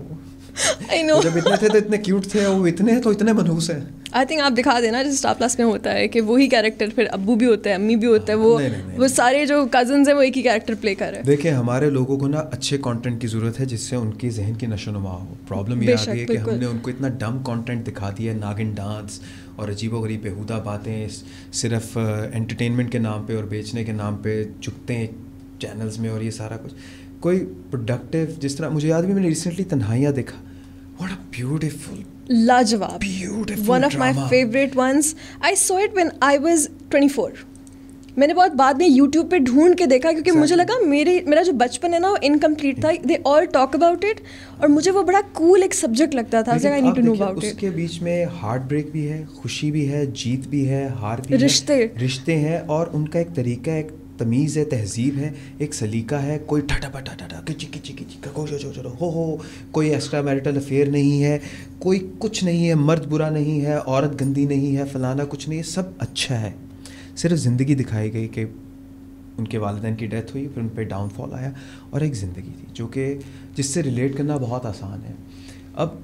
[SPEAKER 1] I know.
[SPEAKER 2] जब इतने थे तो इतने क्यूट थे, वो इतने हैं तो इतने मनहूस हैं।
[SPEAKER 1] आई थिंक आप दिखा देना, जैसे स्टार प्लस में होता है कि वही कैरेक्टर फिर अब्बू भी होता है, अम्मी भी होता है, वो वो सारे जो कजन्स हैं वो एक ही कैरेक्टर प्ले कर रहे हैं।
[SPEAKER 2] देखिए, हमारे लोगों को ना अच्छे कंटेंट की ज़रूरत है जिससे उनकी जहन की नशोनुमा हो। प्रॉब्लम ये आ गई है कि हमने उनको इतना डम कंटेंट दिखा दिया है, नागिन डांस और अजीबोगरीब बेहुदा बातें, सिर्फ एंटरटेनमेंट के नाम पे और बेचने के नाम पे झुकते हैं चैनल्स में, और ये सारा कुछ कोई प्रोडक्टिव। जिस तरह मुझे याद भी, मैंने रिसेंटली तन्हाइयाँ देखा, व्हाट अ ब्यूटीफुल,
[SPEAKER 1] लाजवाब, one of my favourite ones. I saw it when I was 24। मैंने बहुत बाद में यूट्यूब पे ढूंढ के देखा, क्योंकि मुझे लगा मेरा जो बचपन है ना वो इनकम्प्लीट था। They all talk about it, और मुझे वो बड़ा कूल एक सब्जेक्ट लगता था। I need to know about it.
[SPEAKER 2] उसके बीच में हार्ट ब्रेक भी है, खुशी भी है, जीत भी है, हार भी
[SPEAKER 1] है,
[SPEAKER 2] रिश्ते हैं, और उनका एक तरीका, एक तमीज़ है, तहजीब है, एक सलीका है। कोई ठटा किची किची किची चलो हो, कोई एक्स्ट्रा मैरिटल अफेयर नहीं है, कोई कुछ नहीं है, मर्द बुरा नहीं है, औरत गंदी नहीं है, फलाना कुछ नहीं है, सब अच्छा है। सिर्फ ज़िंदगी दिखाई गई कि उनके वालिदैन की डेथ हुई, फिर उन पर डाउनफॉल आया, और एक ज़िंदगी थी जो कि जिससे रिलेट करना बहुत आसान है। अब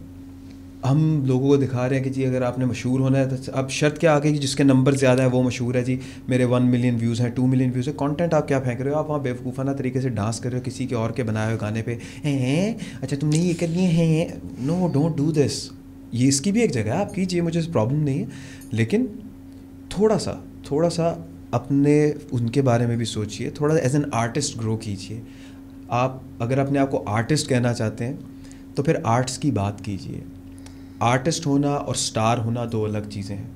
[SPEAKER 2] हम लोगों को दिखा रहे हैं कि जी अगर आपने मशहूर होना है तो अब शर्त क्या आ गई कि जिसके नंबर ज़्यादा है वो मशहूर है। जी मेरे 1 मिलियन व्यूज़ हैं, 2 मिलियन व्यूज़ है, कंटेंट आप क्या फेंक रहे हो? आप वहाँ बेवकूफ़ाना तरीके से डांस कर रहे हो किसी के और के बनाए हुए गाने पे, हैं अच्छा तुमने ये कर लिए हैं, नो डोंट डू दिस। ये इसकी भी एक जगह है, आप कीजिए, मुझे प्रॉब्लम नहीं है, लेकिन थोड़ा सा अपने उनके बारे में भी सोचिए, थोड़ा एज एन आर्टिस्ट ग्रो कीजिए। आप अगर अपने आप को आर्टिस्ट कहना चाहते हैं तो फिर आर्ट्स की बात कीजिए। आर्टिस्ट होना और स्टार होना दो अलग चीज़ें हैं।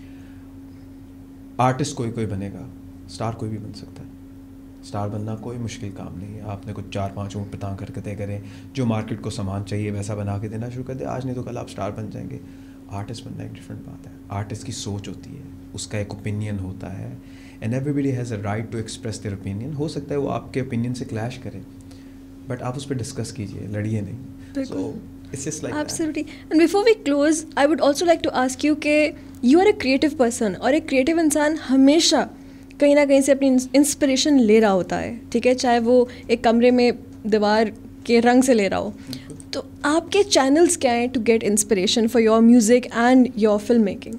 [SPEAKER 2] आर्टिस्ट कोई बनेगा, स्टार कोई भी बन सकता है। स्टार बनना कोई मुश्किल काम नहीं है। आपने कुछ 4-5 ऊँट पे तांग हरकतें करें, जो मार्केट को सामान चाहिए वैसा बना के देना शुरू कर दे, आज नहीं तो कल आप स्टार बन जाएंगे। आर्टिस्ट बनना एक डिफरेंट बात है। आर्टिस्ट की सोच होती है, उसका एक ओपिनियन होता है, and everybody has a right to express their opinion. हो सकता है वो आपके ओपिनियन से क्लैश करे, बट आप उस पर डिस्कस कीजिए, लड़िए नहीं। सो it's just like
[SPEAKER 1] absolutely that. And before we close, I would also like to ask you कि you are a creative person, और एक creative इंसान हमेशा कहीं ना कहीं से अपनी इंस्पिरेशन ले रहा होता है, ठीक है, चाहे वो एक कमरे में दीवार के रंग से ले रहा हो। तो आपके चैनल्स क्या हैं to get inspiration for your music and your film making?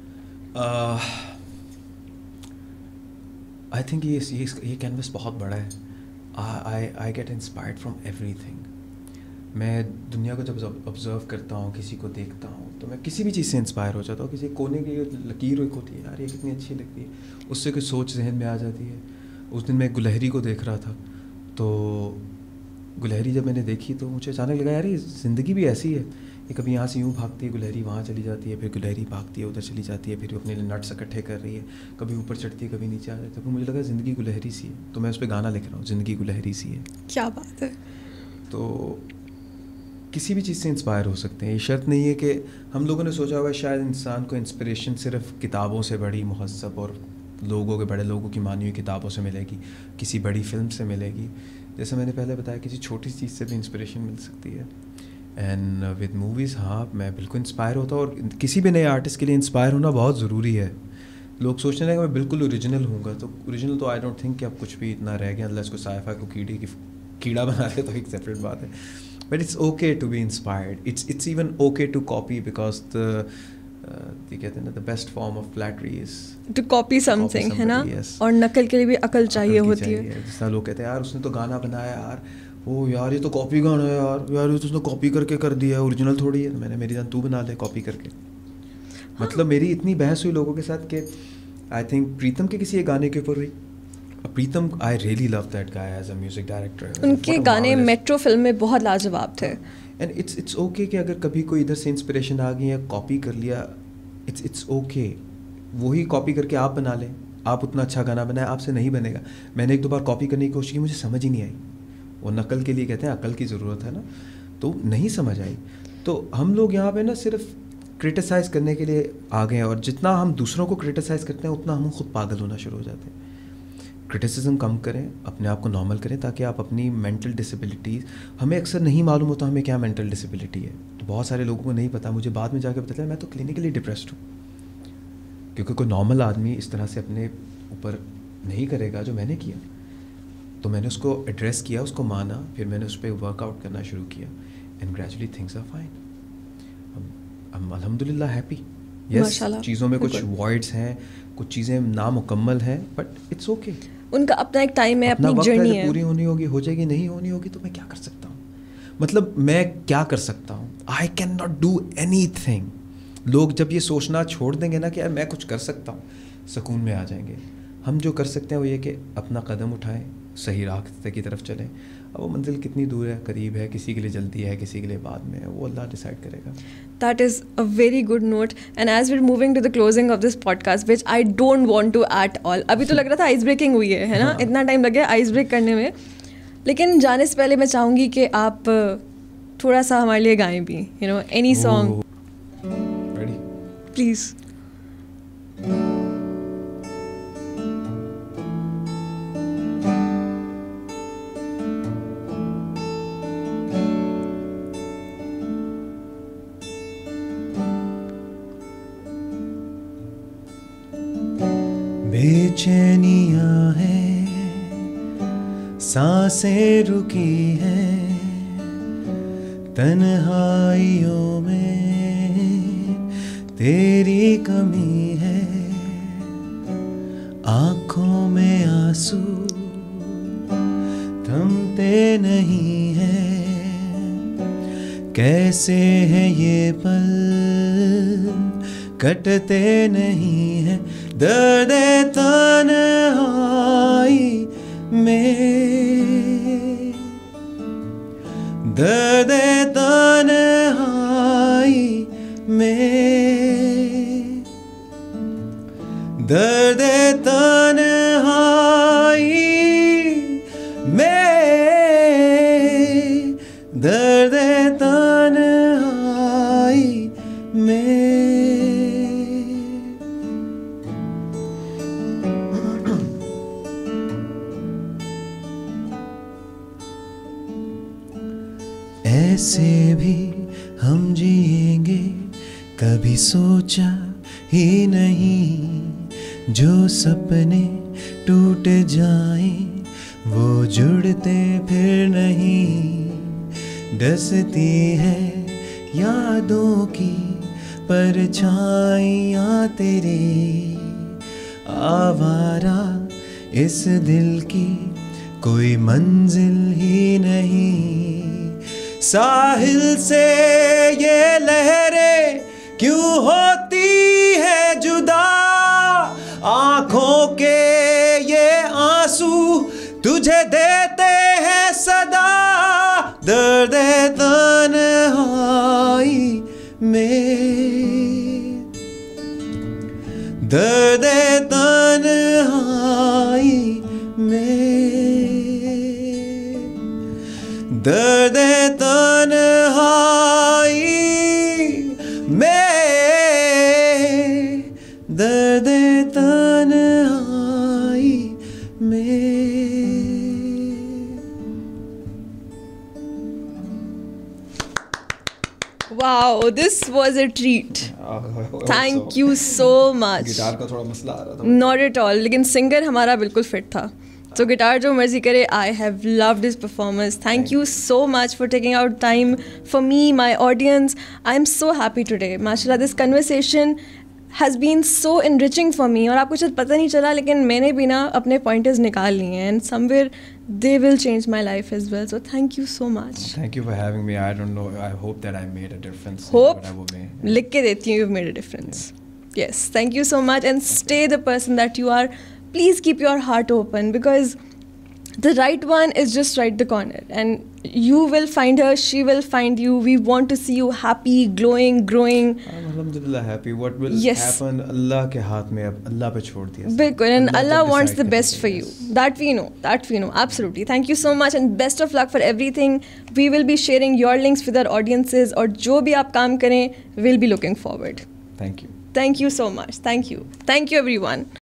[SPEAKER 2] I think ये कैनवस बहुत बड़ा है। I get inspired from everything. मैं दुनिया को जब ऑब्ज़र्व करता हूँ, किसी को देखता हूँ, तो मैं किसी भी चीज़ से इंस्पायर हो जाता हूँ। किसी कोने की लकीर एक होती है, यार ये कितनी अच्छी लगती है, उससे कुछ सोच जहन में आ जाती है। उस दिन मैं गुलहरी को देख रहा था, तो गुलहरी जब मैंने देखी तो मुझे अचानक लगा यार ये ज़िंदगी भी ऐसी है, ये कभी यहाँ से यूँ भागती है गुलहरी, वहाँ चली जाती है, फिर गुलहरी भागती है उधर चली जाती है, फिर अपने लिए नट्स इकट्ठे कर रही है, कभी ऊपर चढ़ती है कभी नीचे आ जाती है। फिर मुझे लगा ज़िंदगी गुलहरी सी है, तो मैं उस पर गाना लिख रहा हूँ, ज़िंदगी गुलहरी सी है।
[SPEAKER 1] क्या बात है।
[SPEAKER 2] तो किसी भी चीज़ से इंस्पायर हो सकते हैं। ये शर्त नहीं है कि हम लोगों ने सोचा हुआ शायद इंसान को इंस्पिरेशन सिर्फ किताबों से, बड़ी मुहज़्ज़ब और बड़े लोगों की मानी हुई किताबों से मिलेगी, किसी बड़ी फिल्म से मिलेगी। जैसे मैंने पहले बताया, किसी छोटी चीज़ से भी इंस्पिरेशन मिल सकती है। एंड विद मूवीज़, हाँ मैं बिल्कुल इंस्पायर होता हूँ, और किसी भी नए आर्टिस्ट के लिए इंस्पायर होना बहुत ज़रूरी है। लोग सोचने लगे मैं बिल्कुल ओरिजिनल हूँगा, तो ओरिजिनल तो आई डोंट थिंक कि अब कुछ भी इतना रह गया, अनलेस कोई साइफाई को कीड़ा बना ले तो एक सेपरेट बात है। But it's okay to be inspired. It's even okay to copy, because ये कहते हैं ना, the best form of flattery is
[SPEAKER 1] to copy something, है ना.
[SPEAKER 2] yes.
[SPEAKER 1] और नकल के लिए भी अकल चाहिए होती है.
[SPEAKER 2] जिस तरह लोग कहते हैं यार उसने तो गाना बनाया यार, ओ यार ये तो कॉपी गाना है यार ये तो उसने कॉपी करके कर दिया, ओरिजिनल थोड़ी है. मैंने मेरी जान तू बना ले कॉपी करके. मतलब मेरी इतनी बहस हुई लोगों के साथ कि आई थिंक प्रीतम के किसी एक गाने के ऊपर हुई. Pritam, I really love that guy as a music director.
[SPEAKER 1] उनके गाने मेट्रो फिल्म में बहुत लाजवाब थे.
[SPEAKER 2] एंड इट्स ओके कि अगर कभी कोई इधर से इंस्पिरेशन आ गई है, कॉपी कर लिया, इट्स ओके. वही कॉपी करके आप बना लें. आप उतना अच्छा गाना बनाए, आपसे नहीं बनेगा. मैंने एक दो बार कॉपी करने की कोशिश की, मुझे समझ ही नहीं आई. वो नकल के लिए कहते हैं अकल की ज़रूरत है ना, तो नहीं समझ आई. तो हम लोग यहाँ पे ना सिर्फ क्रिटिसाइज़ करने के लिए आ गए हैं, और जितना हम दूसरों को क्रिटिसाइज़ करते हैं उतना हम खुद पागल होना शुरू हो जाते हैं. क्रिटिसिज्म कम करें, अपने आप को नॉर्मल करें, ताकि आप अपनी मेंटल डिसेबिलिटीज़, हमें अक्सर नहीं मालूम होता हमें क्या मेंटल डिसेबिलिटी है. तो बहुत सारे लोगों को नहीं पता. मुझे बाद में जाकर पता चला मैं तो क्लिनिकली डिप्रेस्ड हूँ. क्योंकि कोई नॉर्मल आदमी इस तरह से अपने ऊपर नहीं करेगा जो मैंने किया. तो मैंने उसको एड्रेस किया, उसको माना, फिर मैंने उस पर वर्कआउट करना शुरू किया, and gradually things are fine. हम अल्हम्दुलिल्लाह हैप्पी. यस, चीज़ों में कुछ वॉइड्स हैं, कुछ चीज़ें नामुकम्मल हैं, बट इट्स ओके.
[SPEAKER 1] उनका अपना एक टाइम है, अपनी जर्नी है.
[SPEAKER 2] पूरी होनी होगी, हो जाएगी. नहीं होनी होगी तो मैं क्या कर सकता हूँ? मतलब मैं क्या कर सकता हूँ? I can not do anything. लोग जब ये सोचना छोड़ देंगे ना कि यार मैं कुछ कर सकता हूँ, सुकून में आ जाएंगे. हम जो कर सकते हैं वो ये कि अपना कदम उठाएं, सही रास्ते की तरफ चलें. अब वो मंजिल कितनी दूर है, करीब है, किसी के लिए जल्दी है, किसी के लिए बाद में है, वो अल्लाह डिसाइड करेगा.
[SPEAKER 1] That is a very good note. And as we're moving to the closing of this podcast, which I don't want to at all. अभी तो लग रहा था आइस ब्रेकिंग हुई है ना. इतना टाइम लग गया आइस ब्रेक करने में. लेकिन जाने से पहले मैं चाहूँगी कि आप थोड़ा सा हमारे लिए गाएं भी. Any song.
[SPEAKER 2] Ready?
[SPEAKER 1] Please.
[SPEAKER 2] बेचैनियाँ हैं, सांसें रुकी हैं, तन्हाइयों में तेरी कमी है. आँखों में आंसू थमते नहीं हैं. कैसे हैं ये पल कटते नहीं हैं. दर्द तन्हाई में, दर्द तन्हाई में, दर्द तन्हाई में, दर्द तन्हाई में. ऐसे भी हम जिएंगे, कभी सोचा ही नहीं. जो सपने टूट जाएं वो जुड़ते फिर नहीं. डसती है यादों की परछाइयाँ तेरी. आवारा इस दिल की कोई मंजिल ही नहीं. साहिल से ये लहरें क्यों होती है जुदा. आँखों के ये आंसू तुझे देते हैं सदा. दर्द तन्हाई में, दर्द तन्हाई में, दर्द तन्हाई में, दर्द तन्हाई में.
[SPEAKER 1] Wow, this was a treat. Thank you so much.
[SPEAKER 2] Guitar का थोड़ा मसला आ रहा था.
[SPEAKER 1] Not at all. लेकिन सिंगर हमारा बिल्कुल फिट था. So guitar जो मर्जी करे, I have loved his performance. Thank you so much for taking out time for me, my audience. I'm so happy today. Mashallah, this conversation has been so enriching for me. और आपको शायद पता नहीं चला, लेकिन मैंने भी ना अपने pointers निकाल लिए हैं, and somewhere they will change my life as well. So thank you so much.
[SPEAKER 2] Thank you for having me. I don't know. I hope that I made a difference.
[SPEAKER 1] Hope.
[SPEAKER 2] in whatever way.
[SPEAKER 1] लिख के देती हूँ, you've made a difference. Yes, thank you so much, and stay the person that you are. Please keep your heart open, because the right one is just right the corner, and you will find her, she will find you. We want to see you happy, glowing, growing.
[SPEAKER 2] I'm alhamdulillah happy. What will
[SPEAKER 1] Yes.
[SPEAKER 2] happen? Allah के हाथ में, अब Allah पे छोड़ दिया.
[SPEAKER 1] Bilkul, and Allah
[SPEAKER 2] जब
[SPEAKER 1] wants
[SPEAKER 2] decide
[SPEAKER 1] the best
[SPEAKER 2] करेगा,
[SPEAKER 1] for you.
[SPEAKER 2] yes.
[SPEAKER 1] That we know. That we know. Absolutely. Thank you so much, and best of luck for everything. We will be sharing your links with our audiences, और जो भी आप काम करें, we'll be looking forward.
[SPEAKER 2] Thank you.
[SPEAKER 1] Thank you so much. Thank you. Thank you, everyone.